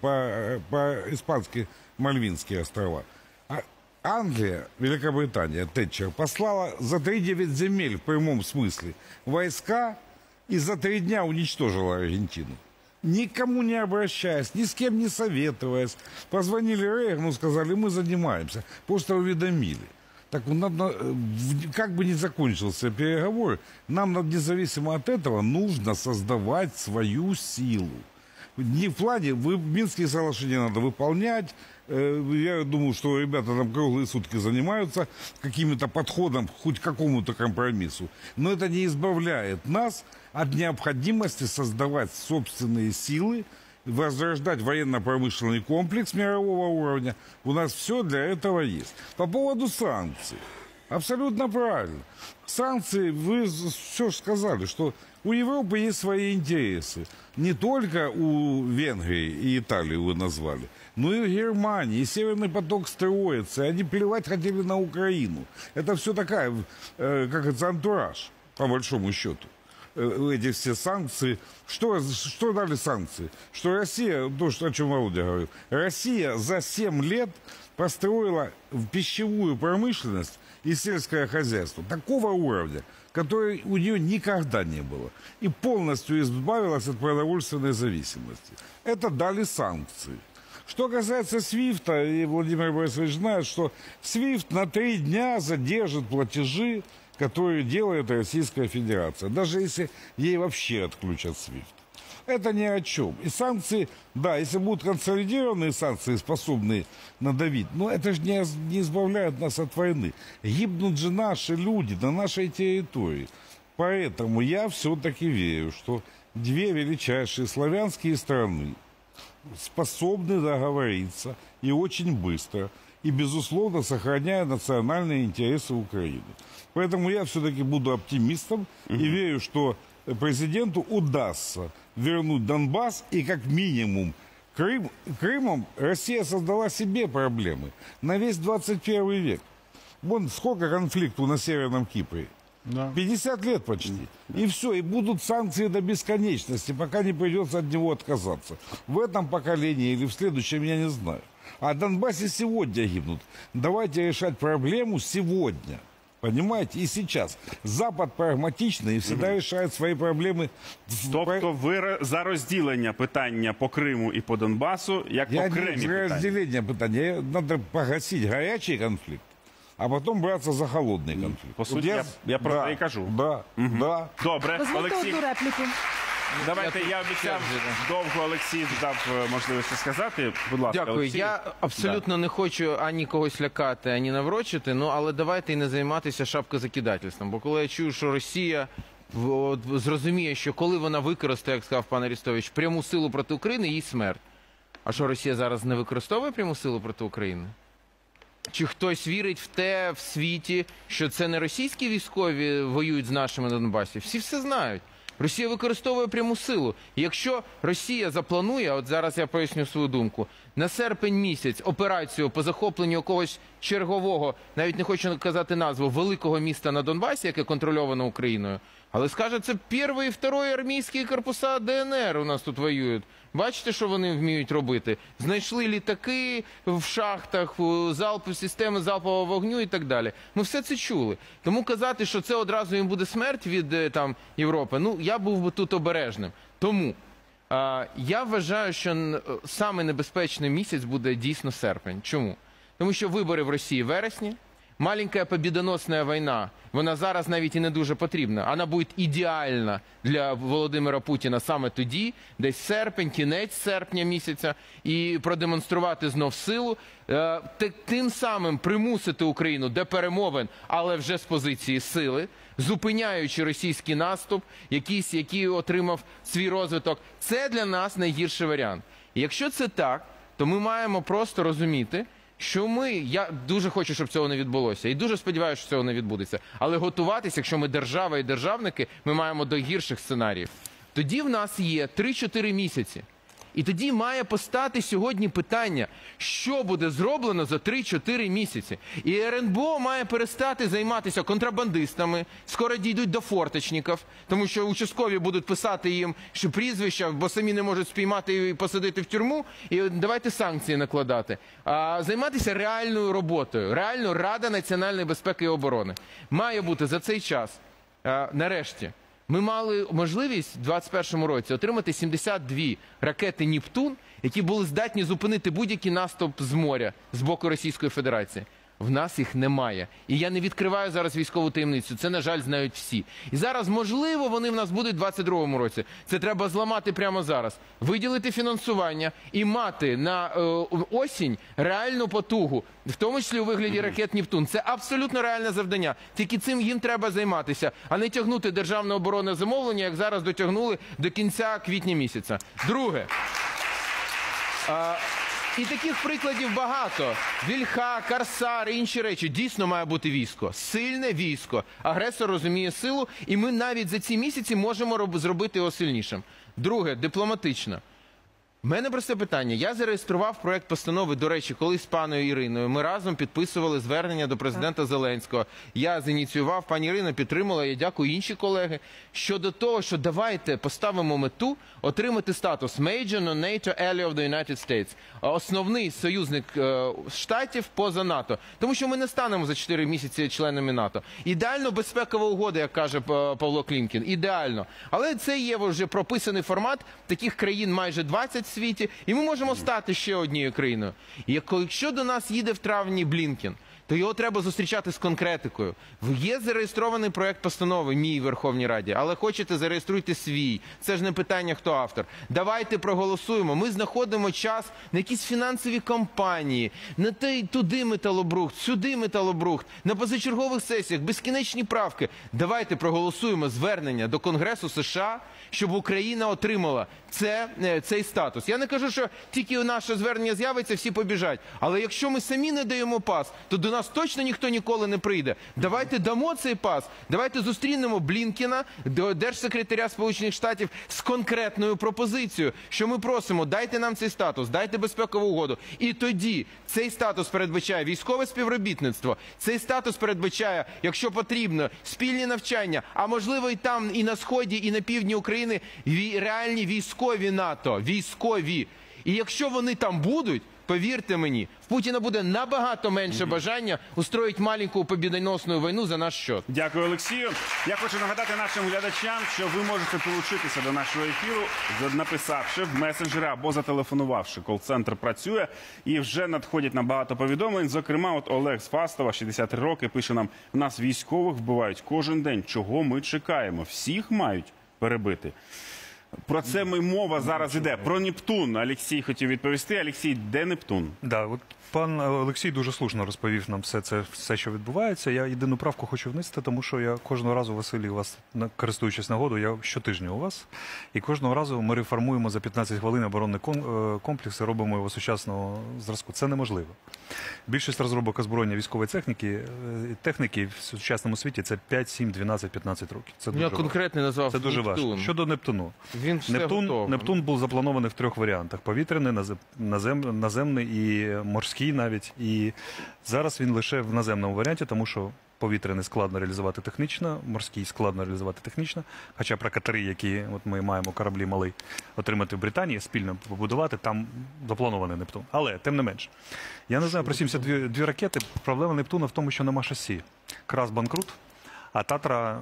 [SPEAKER 7] по-испански Мальвинские острова, Англия, Великобритания, Тэтчер, послала за 3-9 земель в прямом смысле войска и за 3 дня уничтожила Аргентину. Никому не обращаясь, ни с кем не советуясь. Позвонили Рейгану, сказали, мы занимаемся. Просто уведомили. Так надо, как бы ни закончился переговор, нам независимо от этого нужно создавать свою силу. Не в плане, Минские соглашения надо выполнять. Я думаю, что ребята там круглые сутки занимаются каким-то подходом, хоть к какому-то компромиссу. Но это не избавляет нас от необходимости создавать собственные силы, возрождать военно-промышленный комплекс мирового уровня. У нас все для этого есть. По поводу санкций. Абсолютно правильно. Санкции, вы все сказали, что у Европы есть свои интересы. Не только у Венгрии и Италии вы назвали, но и в Германии. И Северный поток строится. И они плевать хотели на Украину. Это все такая, как это, антураж, по большому счету. Эти все санкции. Что дали санкции? Что Россия, то, о чем Володя говорил, Россия за 7 лет построила пищевую промышленность и сельское хозяйство такого уровня, который у нее никогда не было. И полностью избавилась от продовольственной зависимости. Это дали санкции. Что касается СВИФТа, и Владимир Борисович знает, что СВИФТ на 3 дня задержит платежи которую делает Российская Федерация, даже если ей вообще отключат SWIFT. Это ни о чем. И санкции, да, если будут консолидированные санкции, способные надавить, но это же не избавляет нас от войны. Гибнут же наши люди на нашей территории. Поэтому я все-таки верю, что две величайшие славянские страны способны договориться и очень быстро, и, безусловно, сохраняя национальные интересы Украины. Поэтому я все-таки буду оптимистом и верю, что президенту удастся вернуть Донбасс и, как минимум, Крымом Россия создала себе проблемы на весь 21 век. Вон сколько конфликтов на Северном Кипре.
[SPEAKER 6] Да.
[SPEAKER 7] 50 лет почти. И все, и будут санкции до бесконечности, пока не придется от него отказаться. В этом поколении или в следующем, я не знаю. А Донбассе сегодня гибнут. Давайте решать проблему сегодня. Понимаете? И сейчас. Запад прагматичний і завжди рішає свої проблеми.
[SPEAKER 1] Тобто ви за розділення питання по Криму і по Донбасу, як
[SPEAKER 7] Я
[SPEAKER 1] окремі
[SPEAKER 7] не за
[SPEAKER 1] питання?
[SPEAKER 7] разделение питания. Надо погасить горячий конфликт, а потом браться за холодный конфликт.
[SPEAKER 1] По суті, я про це і кажу.
[SPEAKER 7] Да, да.
[SPEAKER 1] Добре,
[SPEAKER 3] Дозвольте
[SPEAKER 1] Олексій.
[SPEAKER 3] одну репліку.
[SPEAKER 1] Давайте, я обіцяв довго Олексій дав можливості сказати. Будь ласка,
[SPEAKER 4] Дякую.
[SPEAKER 1] Олексій.
[SPEAKER 4] Я абсолютно не хочу ані когось лякати, ані наврочити, ну але давайте і не займатися шапкозакидательством. Бо коли я чую, що Росія зрозуміє, що коли вона використає, як сказав пан Арестович, пряму силу проти України, їй смерть. А що, Росія зараз не використовує пряму силу проти України? Чи хтось вірить в те в світі, що це не російські військові воюють з нашими на Донбасі? Всі все знають. Росія використовує пряму силу. І якщо Росія запланує, от зараз я поясню свою думку, на серпень місяць операцію по захопленню якогось чергового, навіть не хочу казати назву, великого міста на Донбасі, яке контрольовано Україною, але скаже, це перший і другий армійські корпуса ДНР у нас тут воюють. Бачите, що вони вміють робити? Знайшли літаки в шахтах, системи залпового вогню і так далі. Ми все це чули. Тому казати, що це одразу їм буде смерть від там Європи, ну, я був би тут обережним. Тому я вважаю, що саме небезпечний місяць буде дійсно серпень. Чому? Тому що вибори в Росії в вересні, маленька побідоносна війна, вона зараз навіть і не дуже потрібна. Вона буде ідеальна для Володимира Путіна саме тоді, десь серпень, кінець серпня місяця, і продемонструвати знов силу, тим самим примусити Україну до перемовин, але вже з позиції сили, зупиняючи російський наступ, який отримав свій розвиток. Це для нас найгірший варіант. І якщо це так, то ми маємо просто розуміти, що я дуже хочу, щоб цього не відбулося, і дуже сподіваюся, що цього не відбудеться. Але готуватися, якщо ми держава і державники, ми маємо до гірших сценаріїв. Тоді в нас є 3-4 місяці. І тоді має постати сьогодні питання, що буде зроблено за 3-4 місяці. І РНБО має перестати займатися контрабандистами, скоро дійдуть до форточників, тому що участкові будуть писати їм, що прізвища, бо самі не можуть спіймати і посадити в тюрму, і давайте санкції накладати. А займатися реальною роботою, реально Рада національної безпеки і оборони. Має бути за цей час, нарешті, ми мали можливість в 2021 році отримати 72 ракети «Нептун», які були здатні зупинити будь-який наступ з моря з боку Російської Федерації. В нас їх немає. І я не відкриваю зараз військову таємницю. Це, на жаль, знають всі. І зараз, можливо, вони в нас будуть в 2022 році. Це треба зламати прямо зараз. Виділити фінансування і мати на осінь реальну потугу, в тому числі у вигляді ракет «Нептун». Це абсолютно реальне завдання. Тільки цим їм треба займатися, а не тягнути державне оборонне замовлення, як зараз дотягнули до кінця квітня місяця. Друге. І таких прикладів багато. Вільха, Корсар, інші речі. Дійсно має бути військо. Сильне військо. Агресор розуміє силу, і ми навіть за ці місяці можемо зробити його сильнішим. Друге, дипломатично. У мене просте питання. Я зареєстрував проект постанови, до речі, колись з паною Іриною. Ми разом підписували звернення до президента Зеленського. Я зініціював, пані Ірина підтримала, я дякую інші колеги, щодо того, що давайте поставимо мету отримати статус Major Non-NATO Ally of the United States. Основний союзник Штатів поза НАТО. Тому що ми не станемо за 4 місяці членами НАТО. Ідеально безпекова угода, як каже Павло Клімкін. Ідеально. Але це є вже прописаний формат. Таких країн майже 20 світі, і ми можемо стати ще однією країною. І якщо до нас їде в травні Блінкен, то його треба зустрічати з конкретикою. Є зареєстрований проект постанови, мій в Верховній Раді, але хочете, зареєструйте свій. Це ж не питання, хто автор. Давайте проголосуємо. Ми знаходимо час на якісь фінансові кампанії, на туди металобрухт, сюди металобрухт, на позачергових сесіях, безкінечні правки. Давайте проголосуємо звернення до Конгресу США, щоб Україна отримала цей статус. Я не кажу, що тільки наше звернення з'явиться, всі побіжать. Але якщо ми самі не даємо пас, то до нас точно ніхто ніколи не прийде. Давайте дамо цей пас. Давайте зустрінемо Блінкена, держсекретаря Сполучених Штатів, з конкретною пропозицією, що ми просимо, дайте нам цей статус, дайте безпекову угоду. І тоді цей статус передбачає військове співробітництво, цей статус передбачає, якщо потрібно, спільні навчання, а можливо і там, і на Сході, і на півдні України реальні військові НАТО, військові. І якщо вони там будуть, повірте мені, в Путіна буде набагато менше бажання устроїти маленьку побідоносну війну за наш счет.
[SPEAKER 1] Дякую, Олексію. Я хочу нагадати нашим глядачам, що ви можете долучитися до нашого ефіру, написавши в месенджери або зателефонувавши. Кол-центр працює і вже надходять набагато повідомлень. Зокрема, от Олег з Фастова, 63 роки, пише нам: "У нас військових вбивають кожен день. Чого ми чекаємо? Всіх мають перебити". Про це мова зараз іде. Про Нептун Олексій хотів відповісти. Олексій, де Нептун?
[SPEAKER 2] Да, от пан Олексій дуже слушно розповів нам все, що відбувається. Я єдину правку хочу внести, тому що я кожного разу, Василій, вас, користуючись нагодою, я щотижня у вас. І кожного разу ми реформуємо за 15 хвилин оборонний комплекс і робимо його сучасного зразку. Це неможливо. Більшість розробок озброєння військової техніки в сучасному світі – це 5, 7, 12, 15 років. Це дуже
[SPEAKER 4] конкретний назвав
[SPEAKER 2] Це дуже
[SPEAKER 4] Нептун.
[SPEAKER 2] важко. Щодо Нептуну.
[SPEAKER 4] Він все готовий.
[SPEAKER 2] Нептун був запланований в 3 варіантах: повітряний, наземний і морський навіть. І зараз він лише в наземному варіанті, тому що повітряний складно реалізувати технічно, морський складно реалізувати технічно. Хоча про катери, які от ми маємо кораблі малий отримати в Британії, спільно побудувати, там запланований Нептун. Але, тим не менш, я не знаю про 72 ракети. Проблема Нептуна в тому, що нема шасі. Крас банкрут, а Татра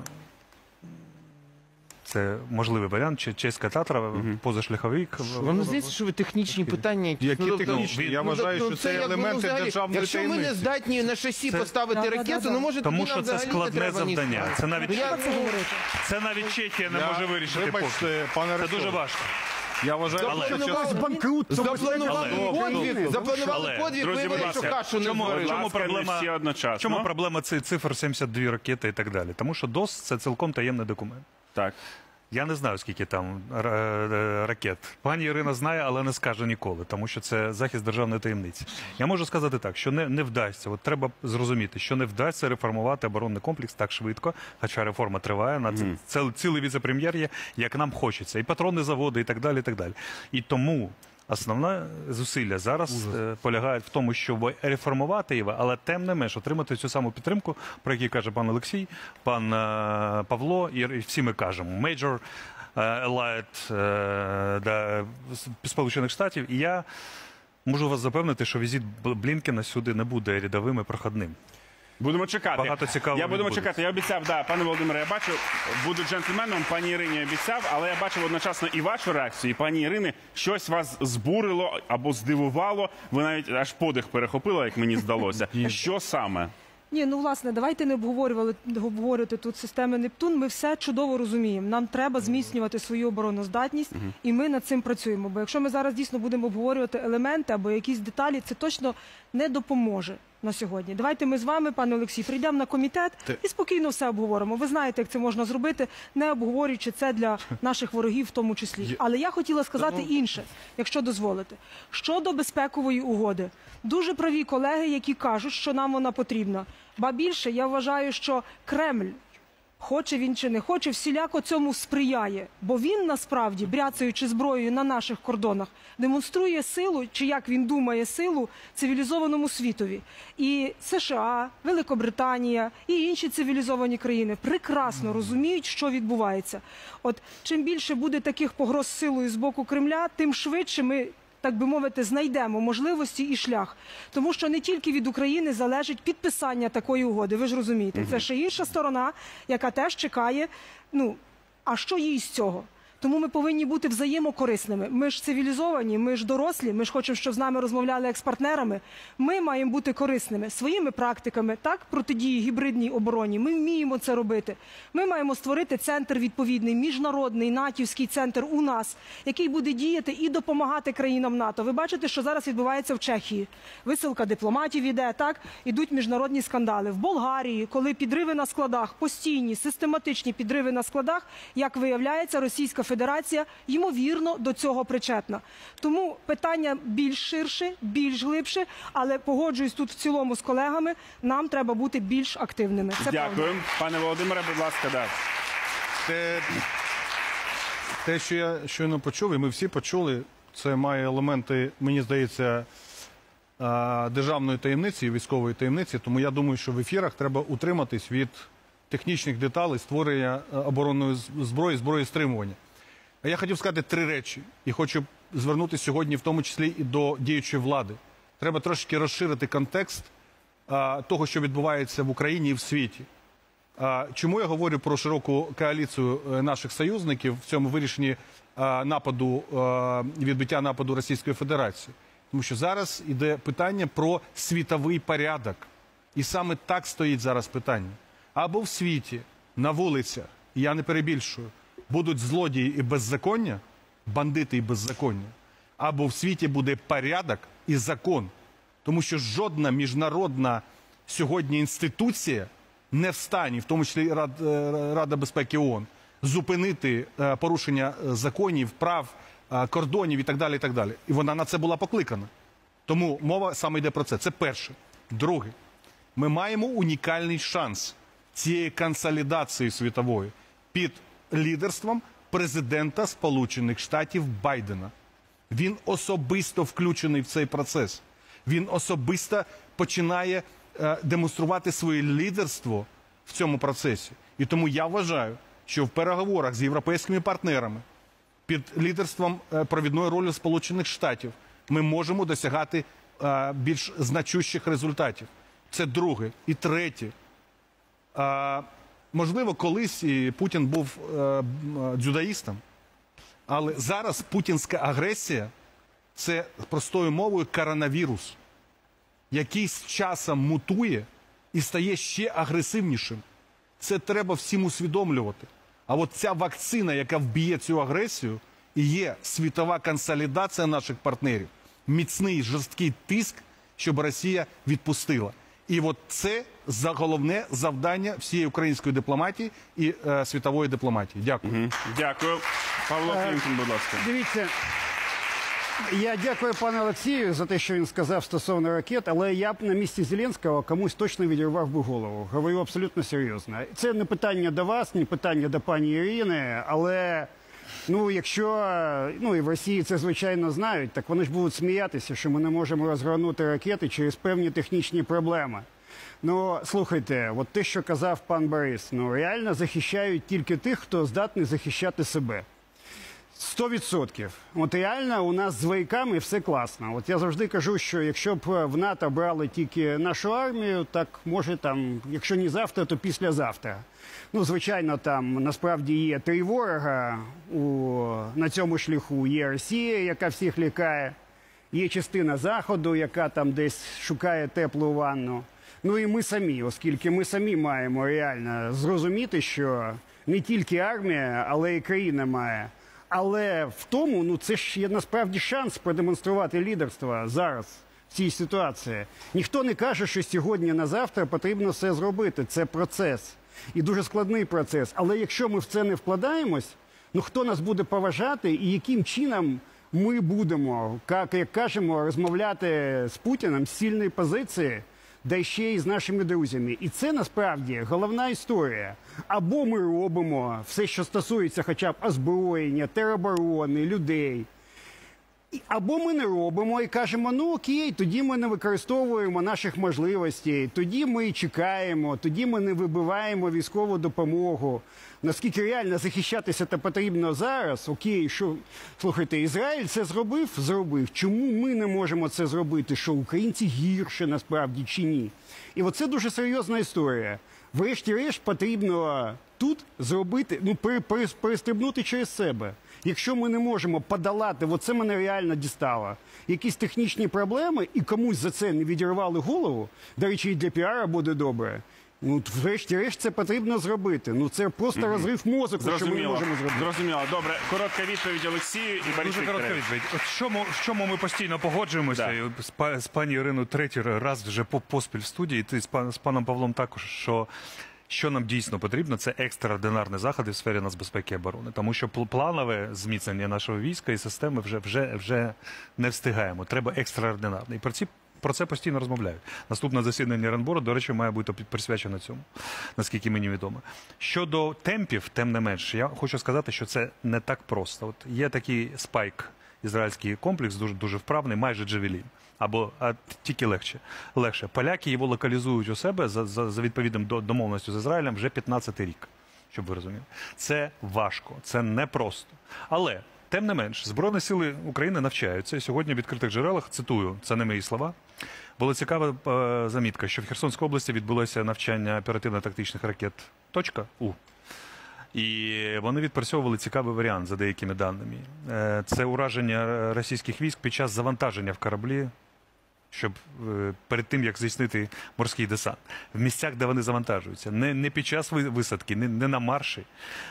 [SPEAKER 2] це можливий варіант, чеська Татра, позашляховик.
[SPEAKER 4] Вам не здається, що ви технічні питання...
[SPEAKER 6] Які технічні? Я вважаю, що це
[SPEAKER 4] як
[SPEAKER 6] елементи
[SPEAKER 4] взагалі,
[SPEAKER 6] державної
[SPEAKER 4] якщо ми не
[SPEAKER 6] таємниці.
[SPEAKER 4] здатні на шасі поставити ракету, ну може
[SPEAKER 2] Тому
[SPEAKER 4] тоді
[SPEAKER 2] що
[SPEAKER 4] нам
[SPEAKER 2] це
[SPEAKER 4] взагалі не
[SPEAKER 2] складне
[SPEAKER 4] треба ні
[SPEAKER 2] завдання.
[SPEAKER 4] знати.
[SPEAKER 2] Це навіть, це навіть Чехія не може вирішити поки.
[SPEAKER 6] Вибачте, пане
[SPEAKER 2] Це
[SPEAKER 6] Арестович,
[SPEAKER 2] дуже важко.
[SPEAKER 6] я вважаю, що
[SPEAKER 4] Запланували
[SPEAKER 5] Банкрут,
[SPEAKER 4] Запланували
[SPEAKER 2] Але,
[SPEAKER 4] подвиг,
[SPEAKER 2] друзі, будь
[SPEAKER 4] виявили, що
[SPEAKER 2] ласка,
[SPEAKER 4] кашу не
[SPEAKER 2] чому
[SPEAKER 4] зварили.
[SPEAKER 1] проблема? Всі одночасно.
[SPEAKER 2] В чому проблема цифр 72 ракети і так далі? Тому що ДОС – це цілком таємний документ.
[SPEAKER 1] Так.
[SPEAKER 2] Я не знаю, скільки там ракет. Пані Ірина знає, але не скаже ніколи, тому що це захист державної таємниці. Я можу сказати так, що не вдасться, от треба зрозуміти, що не вдасться реформувати оборонний комплекс так швидко, хоча реформа триває, на це цілий віце-прем'єр є, як нам хочеться, і патронні заводи, і так далі, і так далі. І тому основне зусилля зараз полягають в тому, щоб реформувати його, але тим не менш отримати цю саму підтримку, про яку каже пан Олексій, пан Павло, і всі ми кажемо. Major Allied Сполучених Штатів. І я можу вас запевнити, що візит Блінкена сюди не буде рядовим і проходним.
[SPEAKER 1] Будемо чекати.
[SPEAKER 2] Багато цікавого
[SPEAKER 1] Будемо
[SPEAKER 2] відбудеться.
[SPEAKER 1] чекати. Я обіцяв, пане Володимире, я бачу, буду джентльменом, пані Ірині обіцяв, але я бачив одночасно і вашу реакцію, і пані Ірини, щось вас збурило або здивувало. Ви навіть аж подих перехопили, як мені здалося. Що саме?
[SPEAKER 3] Ні, ну власне, давайте не обговорювати тут системи Нептун. Ми все чудово розуміємо. Нам треба зміцнювати свою обороноздатність, і ми над цим працюємо. Бо якщо ми зараз дійсно будемо обговорювати елементи або якісь деталі, це точно не допоможе на сьогодні. Давайте ми з вами, пане Олексій, прийдемо на комітет і спокійно все обговоримо. Ви знаєте, як це можна зробити, не обговорюючи це для наших ворогів в тому числі. Але я хотіла сказати інше, якщо дозволите. Щодо безпекової угоди. Дуже праві колеги, які кажуть, що нам вона потрібна. Ба більше, я вважаю, що Кремль, хоче він чи не хоче, всіляко цьому сприяє. Бо він, насправді, бряцаючи зброєю на наших кордонах, демонструє силу, чи як він думає, силу цивілізованому світові. І США, Великобританія і інші цивілізовані країни прекрасно розуміють, що відбувається. От чим більше буде таких погроз силою з боку Кремля, тим швидше ми, так би мовити, знайдемо можливості і шлях. Тому що не тільки від України залежить підписання такої угоди, ви ж розумієте. Це ще інша сторона, яка теж чекає, а що їй з цього? Тому ми повинні бути взаємокорисними. Ми ж цивілізовані, ми ж дорослі, ми ж хочемо, щоб з нами розмовляли як з партнерами. Ми маємо бути корисними своїми практиками, так, протидії гібридній обороні. Ми вміємо це робити. Ми маємо створити центр відповідний, міжнародний, натівський центр у нас, який буде діяти і допомагати країнам НАТО. Ви бачите, що зараз відбувається в Чехії. Висилка дипломатів іде, так, ідуть міжнародні скандали. В Болгарії, коли підриви на складах, постійні, систематичні підриви на складах, як виявляється, Російська Федерація, ймовірно, до цього причетна. Тому питання більш ширше, більш глибше, але погоджуюсь тут в цілому з колегами, нам треба бути більш активними. Це правда.
[SPEAKER 1] Дякую. Пане Володимире, будь ласка, да.
[SPEAKER 6] Те, що я щойно почув, і ми всі почули, це має елементи, мені здається, державної таємниці, військової таємниці, тому я думаю, що в ефірах треба утриматись від технічних деталей створення оборонної зброї, зброї стримування. А я хотів сказати 3 речі, і хочу звернутися сьогодні в тому числі і до діючої влади. Треба трошки розширити контекст того, що відбувається в Україні і в світі. Чому я говорю про широку коаліцію наших союзників в цьому вирішенні нападу, відбиття нападу Російської Федерації? Тому що зараз йде питання про світовий порядок. І саме так стоїть зараз питання. Або в світі, на вулицях, я не перебільшую, будуть злодії і беззаконня, бандити і беззаконня, або в світі буде порядок і закон. Тому що жодна міжнародна сьогодні інституція не в стані, в тому числі Рада безпеки ООН, зупинити порушення законів, прав, кордонів і так далі, і так далі. І вона на це була покликана. Тому мова саме йде про це. Це перше. Друге. Ми маємо унікальний шанс цієї консолідації світової під лідерством президента Сполучених Штатів Байдена. Він особисто включений в цей процес. Він особисто починає демонструвати своє лідерство в цьому процесі. І тому я вважаю, що в переговорах з європейськими партнерами під лідерством провідної ролі Сполучених Штатів ми можемо досягати більш значущих результатів. Це друге. І третє. Можливо, колись і Путін був дзюдоїстом, але зараз путінська агресія – це простою мовою коронавірус, який з часом мутує і стає ще агресивнішим. Це треба всім усвідомлювати. А от ця вакцина, яка вб'є цю агресію, і є світова консолідація наших партнерів, міцний жорсткий тиск, щоб Росія відпустила. І от це головне завдання всієї української дипломатії і світової дипломатії. Дякую.
[SPEAKER 1] Дякую. Павло Клімкін, будь ласка.
[SPEAKER 5] Дивіться, я дякую пану Олексію за те, що він сказав стосовно ракет, але я б на місці Зеленського комусь точно відірвав би голову. Говорю абсолютно серйозно. Це не питання до вас, не питання до пані Ірини, але якщо і в Росії це звичайно знають, так вони ж будуть сміятися, що ми не можемо розгорнути ракети через певні технічні проблеми. Слухайте, от те, що казав пан Борис, реально захищають тільки тих, хто здатний захищати себе. 100%. От реально у нас з вояками все класно. От я завжди кажу, що якщо б в НАТО брали тільки нашу армію, так може там, якщо не завтра, то післязавтра. Звичайно, там насправді є 3 ворога на цьому шляху. Є Росія, яка всіх лякає, є частина Заходу, яка там десь шукає теплу ванну. І ми самі, оскільки ми самі маємо реально зрозуміти, що не тільки армія, але і країна має. Але в тому, це ж є насправді шанс продемонструвати лідерство зараз в цій ситуації. Ніхто не каже, що сьогодні на завтра потрібно все зробити. Це процес. І дуже складний процес. Але якщо ми в це не вкладаємось, хто нас буде поважати і яким чином ми будемо, як кажемо, розмовляти з Путіним з сильної позиції, да ще й з нашими друзями. І це насправді головна історія. Або ми робимо все, що стосується хоча б озброєння, тероборони, людей. Або ми не робимо і кажемо, окей, тоді ми не використовуємо наших можливостей, тоді ми чекаємо, тоді ми не вибиваємо військову допомогу. Наскільки реально захищатися та потрібно зараз, окей, що, слухайте, Ізраїль це зробив? Зробив. Чому ми не можемо це зробити? Що, українці гірше насправді чи ні? І оце дуже серйозна історія. Врешті-решт потрібно тут зробити, перестрибнути через себе. Якщо ми не можемо подолати, оце мене реально дістало, якісь технічні проблеми, і комусь за це не відірвали голову, до речі, і для піара буде добре, врешті-решт це потрібно зробити. Це просто розрив мозку, що ми не можемо зробити.
[SPEAKER 1] Зрозуміло. Добре, коротка відповідь Олексію і Борис
[SPEAKER 2] Дуже коротка
[SPEAKER 1] Вікторович.
[SPEAKER 2] відповідь. От в чому ми постійно погоджуємося, і з пані Іриною третій раз вже поспіль в студії, і ти з паном Павлом також, що нам дійсно потрібно, це екстраординарні заходи в сфері нацбезпеки і оборони. Тому що планове зміцнення нашого війська і системи вже не встигаємо. Треба екстраординарне. І про це постійно розмовляють. Наступне засідання РНБОРу, до речі, має бути присвячено цьому, наскільки мені відомо. Щодо темпів, тим не менш, я хочу сказати, що це не так просто. От є такий спайк, ізраїльський комплекс, дуже вправний, майже Джавелін. А тільки легше. Поляки його локалізують у себе за відповідним домовленістю з Ізраїлем вже 15-й рік, щоб ви розуміли. Це важко, це непросто. Але, тим не менш, Збройні сили України навчаються. І сьогодні в відкритих джерелах, цитую, це не мої слова, була цікава замітка, що в Херсонській області відбулося навчання оперативно-тактичних ракет «У». І вони відпрацьовували цікавий варіант за деякими даними. Це ураження російських військ під час завантаження в кораблі, щоб перед тим, як здійснити морський десант. В місцях, де вони завантажуються. Не під час висадки, не на марші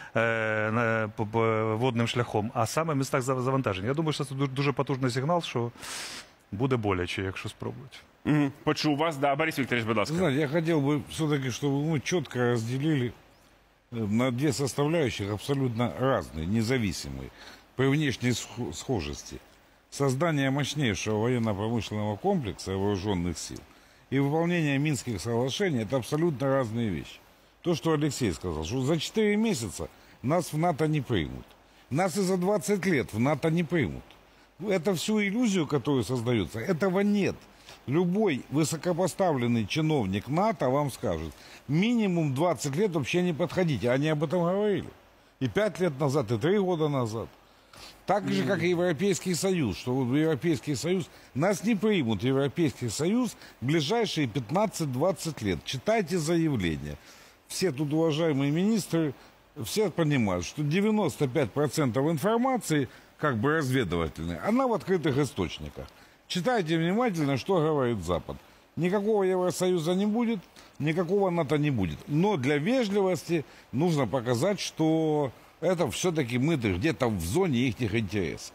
[SPEAKER 2] водним шляхом, а саме в містах завантаження. Я думаю, що це дуже потужний сигнал, що буде боляче, якщо спробують.
[SPEAKER 1] Почув вас. Да, Борис Вікторович, будь ласка.
[SPEAKER 7] Знаете, я хотел бы все-таки, чтобы мы четко разделили на две составляющих абсолютно разные, независимые, по внешней схожести. Создание мощнейшего военно-промышленного комплекса вооруженных сил и выполнение Минских соглашений – это абсолютно разные вещи. То, что Алексей сказал, что за 4 месяца нас в НАТО не примут. Нас и за 20 лет в НАТО не примут. Это всю иллюзию, которая создается, этого нет. Любой высокопоставленный чиновник НАТО вам скажет, минимум 20 лет вообще не подходите. Они об этом говорили. И 5 лет назад, и 3 года назад. Так же, как и Европейский Союз, что вот в Европейский Союз нас не примут, Европейский Союз в ближайшие 15-20 лет. Читайте заявление. Все тут уважаемые министры, все понимают, что 95% информации, как бы разведывательной, она в открытых источниках. Читайте внимательно, что говорит Запад. Никакого Евросоюза не будет, никакого НАТО не будет. Но для вежливости нужно показать, что это все-таки мы где-то в зоне их интересов.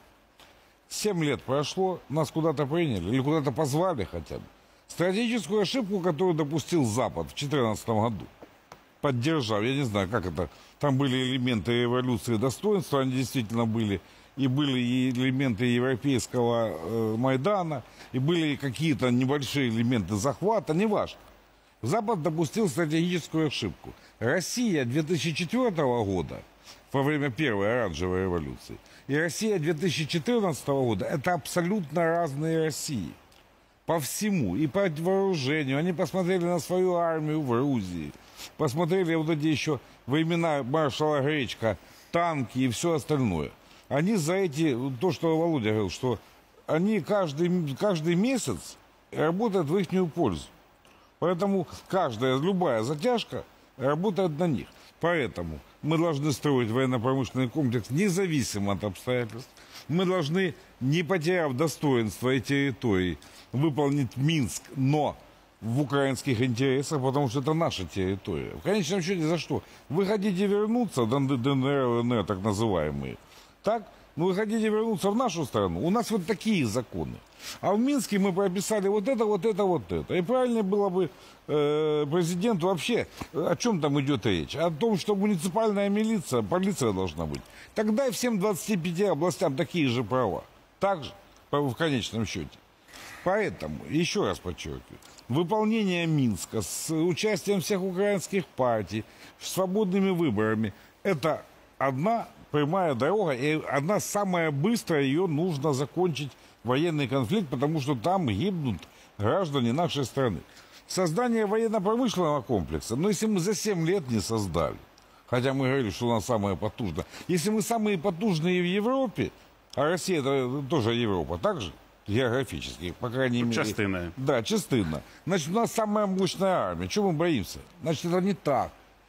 [SPEAKER 7] 7 лет прошло, нас куда-то приняли или куда-то позвали хотя бы. Стратегическую ошибку, которую допустил Запад в 2014 году, поддержав, я не знаю, как это, там были элементы революции достоинства, они действительно были, и были и элементы европейского Майдана, и были какие-то небольшие элементы захвата, неважно. Запад допустил стратегическую ошибку. Россия 2004 года, во время первой оранжевой революции, и Россия 2014 года – это абсолютно разные России. По всему, и по вооружению. Они посмотрели на свою армию в Грузии, посмотрели вот эти еще времена маршала Гречка, танки и все остальное. Они за эти, то, что Володя говорил, что они каждый месяц работают в их пользу. Поэтому любая затяжка работает на них. Поэтому мы должны строить военно-промышленный комплекс независимо от обстоятельств. Мы должны, не потеряв достоинства и территории, выполнить Минск, но в украинских интересах, потому что это наша территория. В конечном счете за что? Вы хотите вернуться, ДНР, ЛНР, так называемые, так? Ну, вы хотите вернуться в нашу страну? У нас вот такие законы. А в Минске мы прописали вот это, вот это, вот это. И правильно было бы президенту вообще, о чем там идет речь? О том, что муниципальная милиция, полиция должна быть. Тогда и всем 25 областям такие же права. Так же, в конечном счете. Поэтому, еще раз подчеркиваю, выполнение Минска с участием всех украинских партий, свободными выборами, это одна прямая дорога, и одна самая быстрая, ее нужно закончить военный конфликт, потому что там гибнут граждане нашей страны. Создание военно-промышленного комплекса, но если мы за 7 лет не создали, хотя мы говорили, что у нас самое потужное, если мы самые потужные в Европе, а Россия это тоже Европа, так же? Географически, по крайней мере.
[SPEAKER 1] Частина.
[SPEAKER 7] Да, частина. Значит, у нас самая мощная армия. Чего мы боимся? Значит, это не так.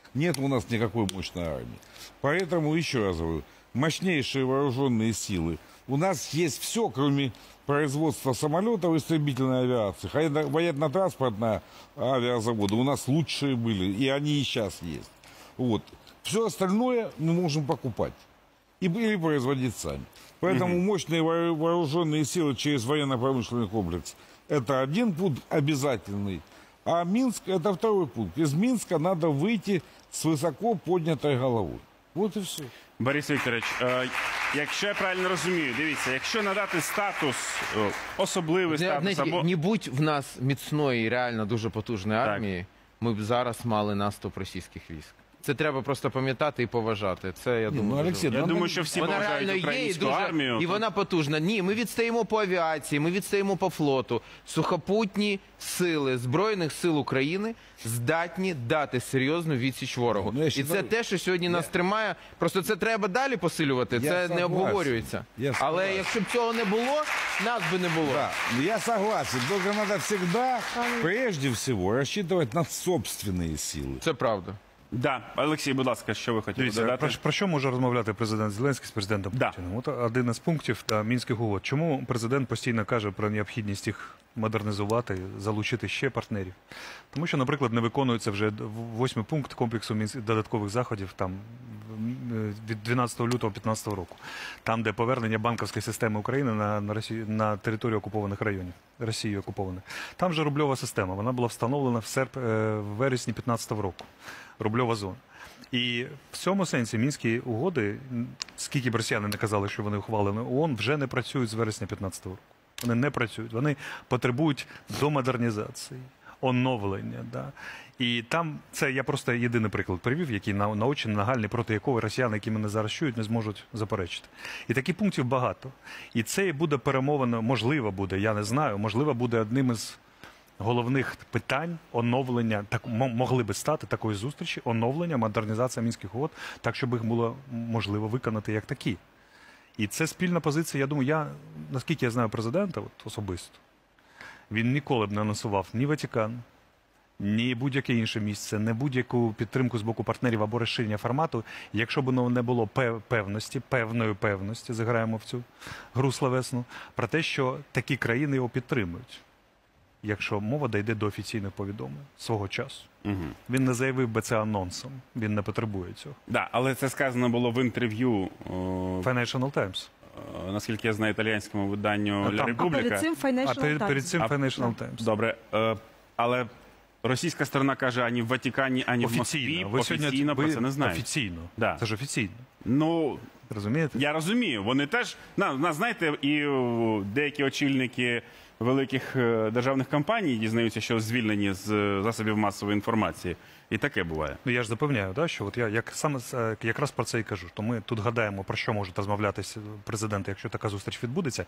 [SPEAKER 7] Нет у нас никакой мощной армии. Поэтому, еще раз говорю, мощнейшие вооруженные силы. У нас есть все, кроме производства самолетов и истребительной авиации. Военно-транспортная авиазаводы у нас лучшие были, и они и сейчас есть. Вот. Все остальное мы можем покупать или производить сами. Поэтому мощные вооруженные силы через военно-промышленный комплекс – это один пункт обязательный. А Минск – это второй пункт. Из Минска надо выйти с высоко поднятой головой. Вот і все.
[SPEAKER 1] Борис Вікторович, якщо я правильно розумію, дивіться, якщо надати статус, особливий статус
[SPEAKER 4] Знаєте,
[SPEAKER 1] або...
[SPEAKER 4] не будь в нас міцної, реально дуже потужної армії, ми б зараз мали наступ російських військ. Це треба просто пам'ятати і поважати. Це, я думаю,
[SPEAKER 7] Олексій,
[SPEAKER 1] Я думаю, що всі
[SPEAKER 4] вона
[SPEAKER 1] поважають
[SPEAKER 4] реально є і
[SPEAKER 1] українську
[SPEAKER 4] дуже,
[SPEAKER 1] армію.
[SPEAKER 4] і вона потужна. Ні, ми відстаємо по авіації, ми відстаємо по флоту. Сухопутні сили Збройних сил України здатні дати серйозну відсіч ворогу.
[SPEAKER 7] Ну, я
[SPEAKER 4] І
[SPEAKER 7] считаю-
[SPEAKER 4] це те, що сьогодні нас тримає. Просто це треба далі посилювати,
[SPEAKER 7] Я
[SPEAKER 4] це не
[SPEAKER 7] согласен.
[SPEAKER 4] обговорюється.
[SPEAKER 7] Я
[SPEAKER 4] Але
[SPEAKER 7] согласен.
[SPEAKER 4] якщо б цього не було, нас би не було.
[SPEAKER 7] Да, я согласен. Только надо всегда, прежде всего, рассчитывать на собственные силы.
[SPEAKER 4] Це правда.
[SPEAKER 1] Да. Олексій, будь ласка, що ви хотіли
[SPEAKER 2] Дивіться,
[SPEAKER 1] додати?
[SPEAKER 2] про що може розмовляти президент Зеленський з президентом
[SPEAKER 1] Да.
[SPEAKER 2] Путіним? От один із пунктів Мінських угод. Чому президент постійно каже про необхідність їх модернізувати, залучити ще партнерів? Тому що, наприклад, не виконується вже 8-й пункт комплексу додаткових заходів там від 12 лютого 2015 року, там, де повернення банківської системи України на територію окупованих районів, Росією окупованих. Там же рубльова система, вона була встановлена в вересні 2015 року. Рубльова зона. І в цьому сенсі Мінські угоди, скільки б росіяни не казали, що вони ухвалені ООН, вже не працюють з вересня 2015 року. Вони не працюють. Вони потребують домодернізації, оновлення. Да? І там, це я просто єдиний приклад привів, який наочно нагальний, проти якого росіяни, які мене зараз чують, не зможуть заперечити. І таких пунктів багато. І це буде перемовина, можливо буде, я не знаю, можливо буде одним із головних питань оновлення, так могли би стати такої зустрічі, оновлення, модернізація Мінських угод, так, щоб їх було можливо виконати як такі. І це спільна позиція, я думаю, наскільки я знаю президента особисто, він ніколи б не анонсував ні Ватикан, ні будь-яке інше місце, не будь-яку підтримку з боку партнерів або розширення формату, якщо б не було певної певності, заграємо в цю гру словесну, про те, що такі країни його підтримують. Якщо мова дійде до офіційних повідомлень свого часу. Він не заявив би це анонсом, він не потребує цього.
[SPEAKER 1] Да, але це сказано було в інтерв'ю,
[SPEAKER 2] Financial Times.
[SPEAKER 1] наскільки я знаю, італійському виданню «Ля
[SPEAKER 3] А
[SPEAKER 1] Републіка».
[SPEAKER 3] перед цим Financial
[SPEAKER 2] Перед
[SPEAKER 3] Times.
[SPEAKER 2] цим Financial Times.
[SPEAKER 1] Добре, але російська сторона каже, ані в Ватикані, ані в Москві офіційно про це не знають.
[SPEAKER 2] Офіційно.
[SPEAKER 1] Да.
[SPEAKER 2] Це ж офіційно.
[SPEAKER 1] Ну,
[SPEAKER 2] Розумієте?
[SPEAKER 1] я розумію, вони теж, знаєте, і деякі очільники великих державних компаній дізнаються, що звільнені з засобів масової інформації. І таке буває.
[SPEAKER 2] Ну, я ж запевняю, да, що от я якраз про це і кажу. То ми тут гадаємо, про що можуть розмовлятися президенти, якщо така зустріч відбудеться,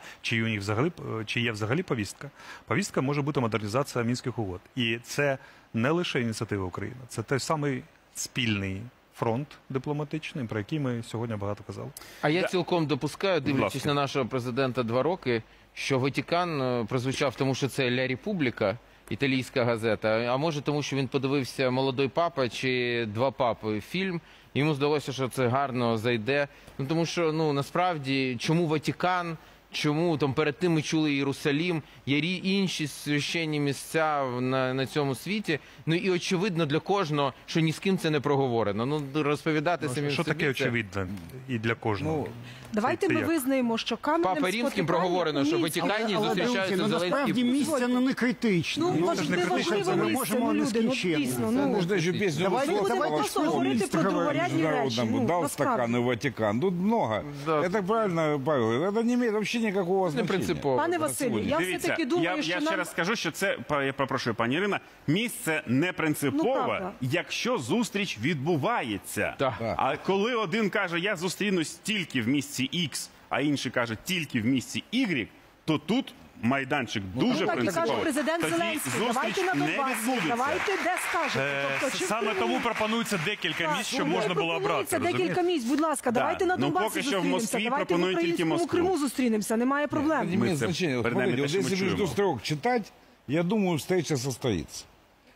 [SPEAKER 2] чи є взагалі повістка. Повістка може бути модернізація Мінських угод. І це не лише ініціатива України, це той самий спільний фронт дипломатичний, про який ми сьогодні багато казали.
[SPEAKER 4] А я цілком допускаю, дивлячись
[SPEAKER 1] ласка.
[SPEAKER 4] на нашого президента 2 роки, що Ватикан прозвучав, тому що це «Ля Републіка», італійська газета, а може тому, що він подивився «Молодой папа» чи «Два папи» фільм, йому здалося, що це гарно зайде. Ну, тому що, насправді, чому Ватикан, чому там перед тим ми чули Єрусалім, є інші священні місця на цьому світі, ну і очевидно для кожного, що ні з ким це не проговорено. Ну, розповідати самим
[SPEAKER 2] Що
[SPEAKER 4] собі
[SPEAKER 2] таке
[SPEAKER 4] це...
[SPEAKER 2] очевидно і для кожного?
[SPEAKER 3] Давайте
[SPEAKER 2] Це
[SPEAKER 3] ми
[SPEAKER 2] як?
[SPEAKER 3] визнаємо, що каменем
[SPEAKER 4] Папа Римським
[SPEAKER 3] спотикання
[SPEAKER 4] проговорено, що в
[SPEAKER 3] у Мінську-
[SPEAKER 4] Ватикані
[SPEAKER 5] Але,
[SPEAKER 4] зустрічаються
[SPEAKER 5] друзі,
[SPEAKER 4] Зеленський
[SPEAKER 5] насправді
[SPEAKER 4] і Путін.
[SPEAKER 5] місце не критичне.
[SPEAKER 3] Ну,
[SPEAKER 2] це ж не
[SPEAKER 3] важливе
[SPEAKER 2] критично, це ми
[SPEAKER 3] місце,
[SPEAKER 5] можемо
[SPEAKER 3] люди,
[SPEAKER 5] нескінченно.
[SPEAKER 3] дійсно.
[SPEAKER 7] Мы же даже песню
[SPEAKER 5] Давайте-
[SPEAKER 3] Ми будемо
[SPEAKER 5] давайте
[SPEAKER 3] просто говорити про другорядні речі.
[SPEAKER 7] Дал
[SPEAKER 3] Насправді.
[SPEAKER 7] стакан и Ватикан. Тут много.
[SPEAKER 4] Да.
[SPEAKER 7] Это правильно, Павел. Это не имеет вообще никакого
[SPEAKER 4] Не
[SPEAKER 7] значения.
[SPEAKER 4] принципово.
[SPEAKER 3] Пане Василю, я
[SPEAKER 1] Дивіться,
[SPEAKER 3] все-таки думаю,
[SPEAKER 1] я
[SPEAKER 3] що
[SPEAKER 1] ще
[SPEAKER 3] нам...
[SPEAKER 1] раз скажу, що це, я попрошу, пані Ірина, місце не
[SPEAKER 3] Ну,
[SPEAKER 1] принципове,
[SPEAKER 3] правда.
[SPEAKER 1] якщо зустріч відбувається.
[SPEAKER 4] Так.
[SPEAKER 1] А коли один каже, я зустрінусь тільки в місці X, а інший каже, тільки в місці Y, то тут майданчик дуже
[SPEAKER 3] Так і каже
[SPEAKER 1] принциповий.
[SPEAKER 3] президент
[SPEAKER 1] Тоді
[SPEAKER 3] Зеленський.
[SPEAKER 1] зустріч
[SPEAKER 3] Давайте на
[SPEAKER 1] не
[SPEAKER 3] Донбасі,
[SPEAKER 1] відбудеться.
[SPEAKER 3] давайте де скажете. Тобто, чи в
[SPEAKER 2] Саме
[SPEAKER 3] Криму?
[SPEAKER 2] тому пропонується декілька
[SPEAKER 3] Так,
[SPEAKER 2] місць, щоб
[SPEAKER 3] ну,
[SPEAKER 2] можна було
[SPEAKER 3] пропонується
[SPEAKER 2] обрати.
[SPEAKER 3] декілька місць, будь ласка, давайте на
[SPEAKER 1] Ну,
[SPEAKER 3] Донбасі
[SPEAKER 1] поки що в
[SPEAKER 3] зустрінемося,
[SPEAKER 1] Москві
[SPEAKER 3] давайте в
[SPEAKER 1] пропонують тільки
[SPEAKER 3] українському
[SPEAKER 1] Москву.
[SPEAKER 3] Криму зустрінемося, немає
[SPEAKER 7] Не
[SPEAKER 3] проблем.
[SPEAKER 7] имеет
[SPEAKER 1] Мы
[SPEAKER 7] значения. Вот
[SPEAKER 1] перед нами
[SPEAKER 7] смотрите, вот
[SPEAKER 1] то, что мы
[SPEAKER 7] если между
[SPEAKER 1] чуем.
[SPEAKER 7] строк читать, я думаю, встреча состоится.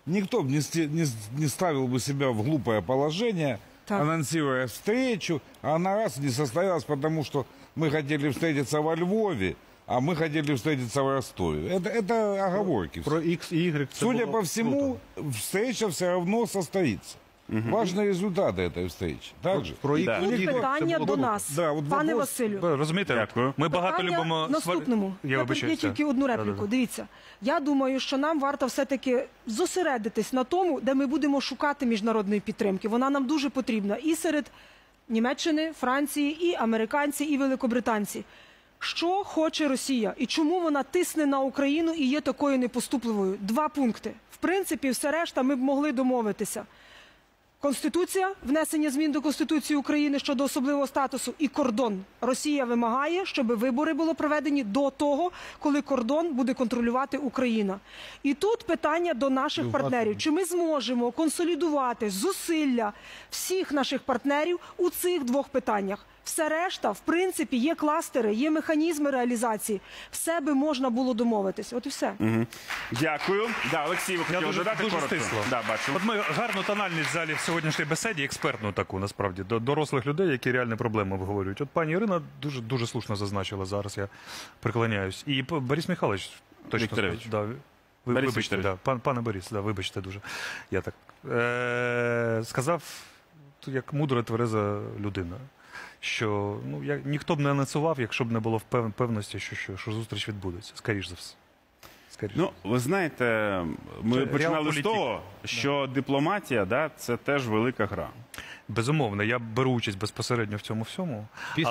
[SPEAKER 7] никто бы не ставил бы себя в глупое положение,
[SPEAKER 3] Так.
[SPEAKER 7] анонсируя встречу, а она раз не состоялась, потому что мы хотели встретиться во Львове, а мы хотели встретиться в Ростове. Это оговорки.
[SPEAKER 6] Про X і Y це
[SPEAKER 7] Судя
[SPEAKER 6] було
[SPEAKER 7] по всему, встреча все равно состоится. Важные результаты этой встречи. Также.
[SPEAKER 6] Про X
[SPEAKER 1] Да.
[SPEAKER 6] і
[SPEAKER 3] Тут
[SPEAKER 6] Y це
[SPEAKER 3] питання
[SPEAKER 6] було
[SPEAKER 3] до
[SPEAKER 6] круто.
[SPEAKER 3] нас,
[SPEAKER 7] Да, от
[SPEAKER 3] пане
[SPEAKER 7] вопрос-
[SPEAKER 3] Василю.
[SPEAKER 2] Ви розумієте,
[SPEAKER 1] Дякую.
[SPEAKER 2] ми багато
[SPEAKER 3] Питання
[SPEAKER 2] любимо...
[SPEAKER 3] наступному.
[SPEAKER 2] Я
[SPEAKER 3] Я
[SPEAKER 2] вибачаюся.
[SPEAKER 3] тільки одну репліку.
[SPEAKER 2] Да-да-да.
[SPEAKER 3] Дивіться, я думаю, що нам варто все-таки зосередитись на тому, де ми будемо шукати міжнародної підтримки. Вона нам дуже потрібна і серед Німеччини, Франції, і американці, і великобританці. Що хоче Росія і чому вона тисне на Україну і є такою непоступливою? 2 пункти. В принципі, все решта ми б могли домовитися. Конституція, внесення змін до Конституції України щодо особливого статусу і кордон. Росія вимагає, щоб вибори були проведені до того, коли кордон буде контролювати Україна. І тут питання до наших партнерів. Чи ми зможемо консолідувати зусилля всіх наших партнерів у цих 2 питаннях? Все решта, в принципі, є кластери, є механізми реалізації. Все би можна було домовитись. От і все.
[SPEAKER 1] Дякую. Да, Олексій, ви
[SPEAKER 2] Я
[SPEAKER 1] хотіли додати
[SPEAKER 2] дуже
[SPEAKER 1] коротко?
[SPEAKER 2] стисло.
[SPEAKER 1] Да, бачу.
[SPEAKER 2] От ми гарну тональність в залі в сьогоднішній бесіді, експертну таку, насправді, до дорослих людей, які реальні проблеми обговорюють. От пані Ірина дуже слушно зазначила, зараз я приклоняюсь. І Борис Михайлович точно
[SPEAKER 1] Вікторович.
[SPEAKER 2] сказав. Да,
[SPEAKER 1] Борис
[SPEAKER 2] вибачте,
[SPEAKER 1] Вікторович.
[SPEAKER 2] да, пане Борис, да, вибачте дуже. Я так сказав, як мудра, твереза людина, що ніхто б не анонсував, якщо б не було певності, що зустріч відбудеться, скоріш за все. Скоріш.
[SPEAKER 1] Ну, ви знаєте, ми
[SPEAKER 2] Це
[SPEAKER 1] починали з
[SPEAKER 2] реалполітик.
[SPEAKER 1] того, що дипломатія, да, це теж велика гра.
[SPEAKER 2] Безумовно, я беру участь безпосередньо в цьому всьому.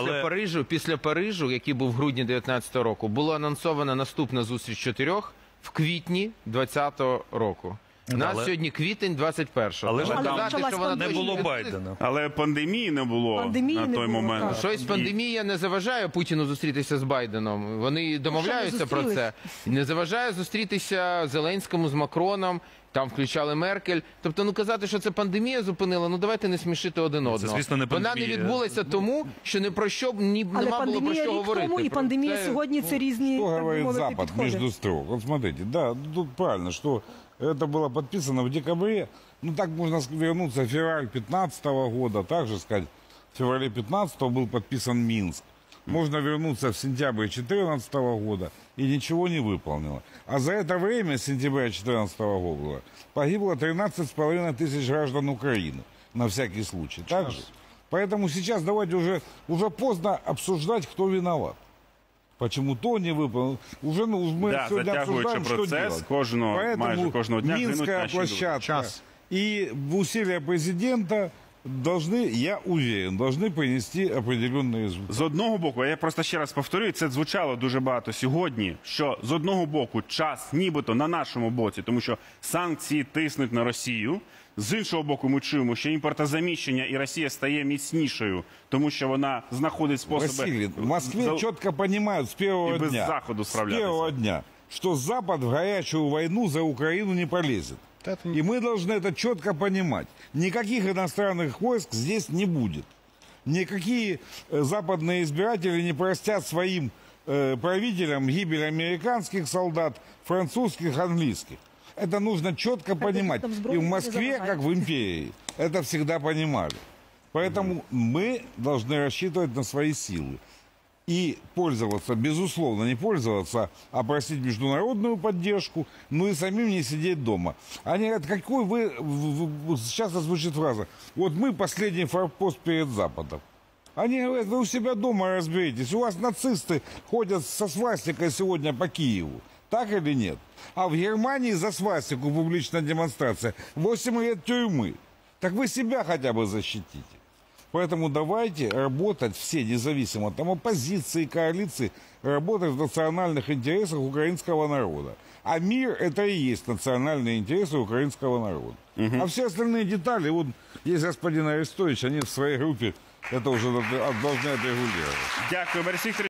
[SPEAKER 4] Після Парижу, який був в грудні 2019 року, було анонсована наступна зустріч 4 в квітні 2020 року. У нас
[SPEAKER 2] Але-
[SPEAKER 4] сьогодні квітень 21-го.
[SPEAKER 2] Але ж
[SPEAKER 3] Але
[SPEAKER 2] там
[SPEAKER 3] почалась
[SPEAKER 2] не
[SPEAKER 3] пандемія.
[SPEAKER 2] було Байдена.
[SPEAKER 1] Але пандемії не було
[SPEAKER 3] Пандемії
[SPEAKER 1] на
[SPEAKER 3] не
[SPEAKER 1] той
[SPEAKER 3] було,
[SPEAKER 1] момент.
[SPEAKER 3] так.
[SPEAKER 4] Щось пандемія не заважає Путіну зустрітися з Байденом. Вони домовляються про це. Не заважає зустрітися Зеленському з Макроном. Там включали Меркель. Тобто, казати, що це пандемія зупинила, давайте не смішити один одного.
[SPEAKER 2] звісно, не
[SPEAKER 4] Вона не
[SPEAKER 2] пандемія.
[SPEAKER 4] відбулася тому, що не про що
[SPEAKER 3] Але
[SPEAKER 4] нема було про
[SPEAKER 3] пандемія
[SPEAKER 4] що
[SPEAKER 3] рік
[SPEAKER 4] говорити.
[SPEAKER 3] тому і пандемія
[SPEAKER 4] Це-
[SPEAKER 3] сьогодні – це різні,
[SPEAKER 7] Что
[SPEAKER 3] так би
[SPEAKER 7] говорит
[SPEAKER 3] мовити,
[SPEAKER 7] Запад
[SPEAKER 3] підходи.
[SPEAKER 7] между строк? Вот смотрите, да, тут правильно, что это было подписано в декабре. Ну, так можно вернуться в февраль 2015 года, также сказать, в феврале 2015 был подписан Минск. Можно вернуться в сентябрь 2014 года, и ничего не выполнило. А за это время, с сентября 2014 года, погибло 13,5 тысяч граждан Украины, на всякий случай. Также. Поэтому сейчас давайте уже поздно обсуждать, кто виноват. Почему то не выполнил. Уже мы
[SPEAKER 1] Да,
[SPEAKER 7] сегодня
[SPEAKER 1] затягивается
[SPEAKER 7] обсуждаем, что
[SPEAKER 1] процесс.
[SPEAKER 7] делать.
[SPEAKER 1] Майже кожного дня гинуть
[SPEAKER 7] Минская
[SPEAKER 1] наши
[SPEAKER 7] площадка
[SPEAKER 6] Час.
[SPEAKER 7] и усилия президента должны, я уверен, должны принести определенные результаты.
[SPEAKER 1] З одного боку, я просто ще раз повторюю, це звучало дуже багато сьогодні, що з одного боку час нібито на нашому боці, тому що санкції тиснуть на Росію. З іншого боку, ми чуємо, що імпортозаміщення і Росія стає міцнішою, тому що вона знаходить способи...
[SPEAKER 7] Василий, в Москве
[SPEAKER 1] за-
[SPEAKER 7] четко понимают с первого
[SPEAKER 1] и без
[SPEAKER 7] дня,
[SPEAKER 1] Заходу
[SPEAKER 7] с
[SPEAKER 1] справляться.
[SPEAKER 7] первого дня, что Запад в горячую войну за Украину не полезет. И мы должны это четко понимать. Никаких иностранных войск здесь не будет. Никакие западные избиратели не простят своим правителям гибель американских солдат, французских, английских. Это нужно четко понимать.
[SPEAKER 3] там
[SPEAKER 7] И
[SPEAKER 3] сброю
[SPEAKER 7] в
[SPEAKER 3] не
[SPEAKER 7] Москве,
[SPEAKER 3] заважает.
[SPEAKER 7] как в империи, это всегда понимали. Поэтому мы должны рассчитывать на свои силы. И пользоваться, безусловно, не пользоваться, а просить международную поддержку, ну и самим не сидеть дома. Они говорят, какой сейчас звучит фраза, вот мы последний форпост перед Западом. Они говорят, вы у себя дома разберитесь, у вас нацисты ходят со свастикой сегодня по Киеву. Так или нет? А в Германии за свастику публичная демонстрация 8 лет тюрьмы. Так вы себя хотя бы защитите. Поэтому давайте работать все, независимо от оппозиции, коалиции, работать в национальных интересах украинского народа. А мир – это и есть национальные интересы украинского народа. А все остальные детали, вот есть господин Арестович, они в своей группе это уже должны отрегулировать.
[SPEAKER 1] Дякую, Борис Вікторович.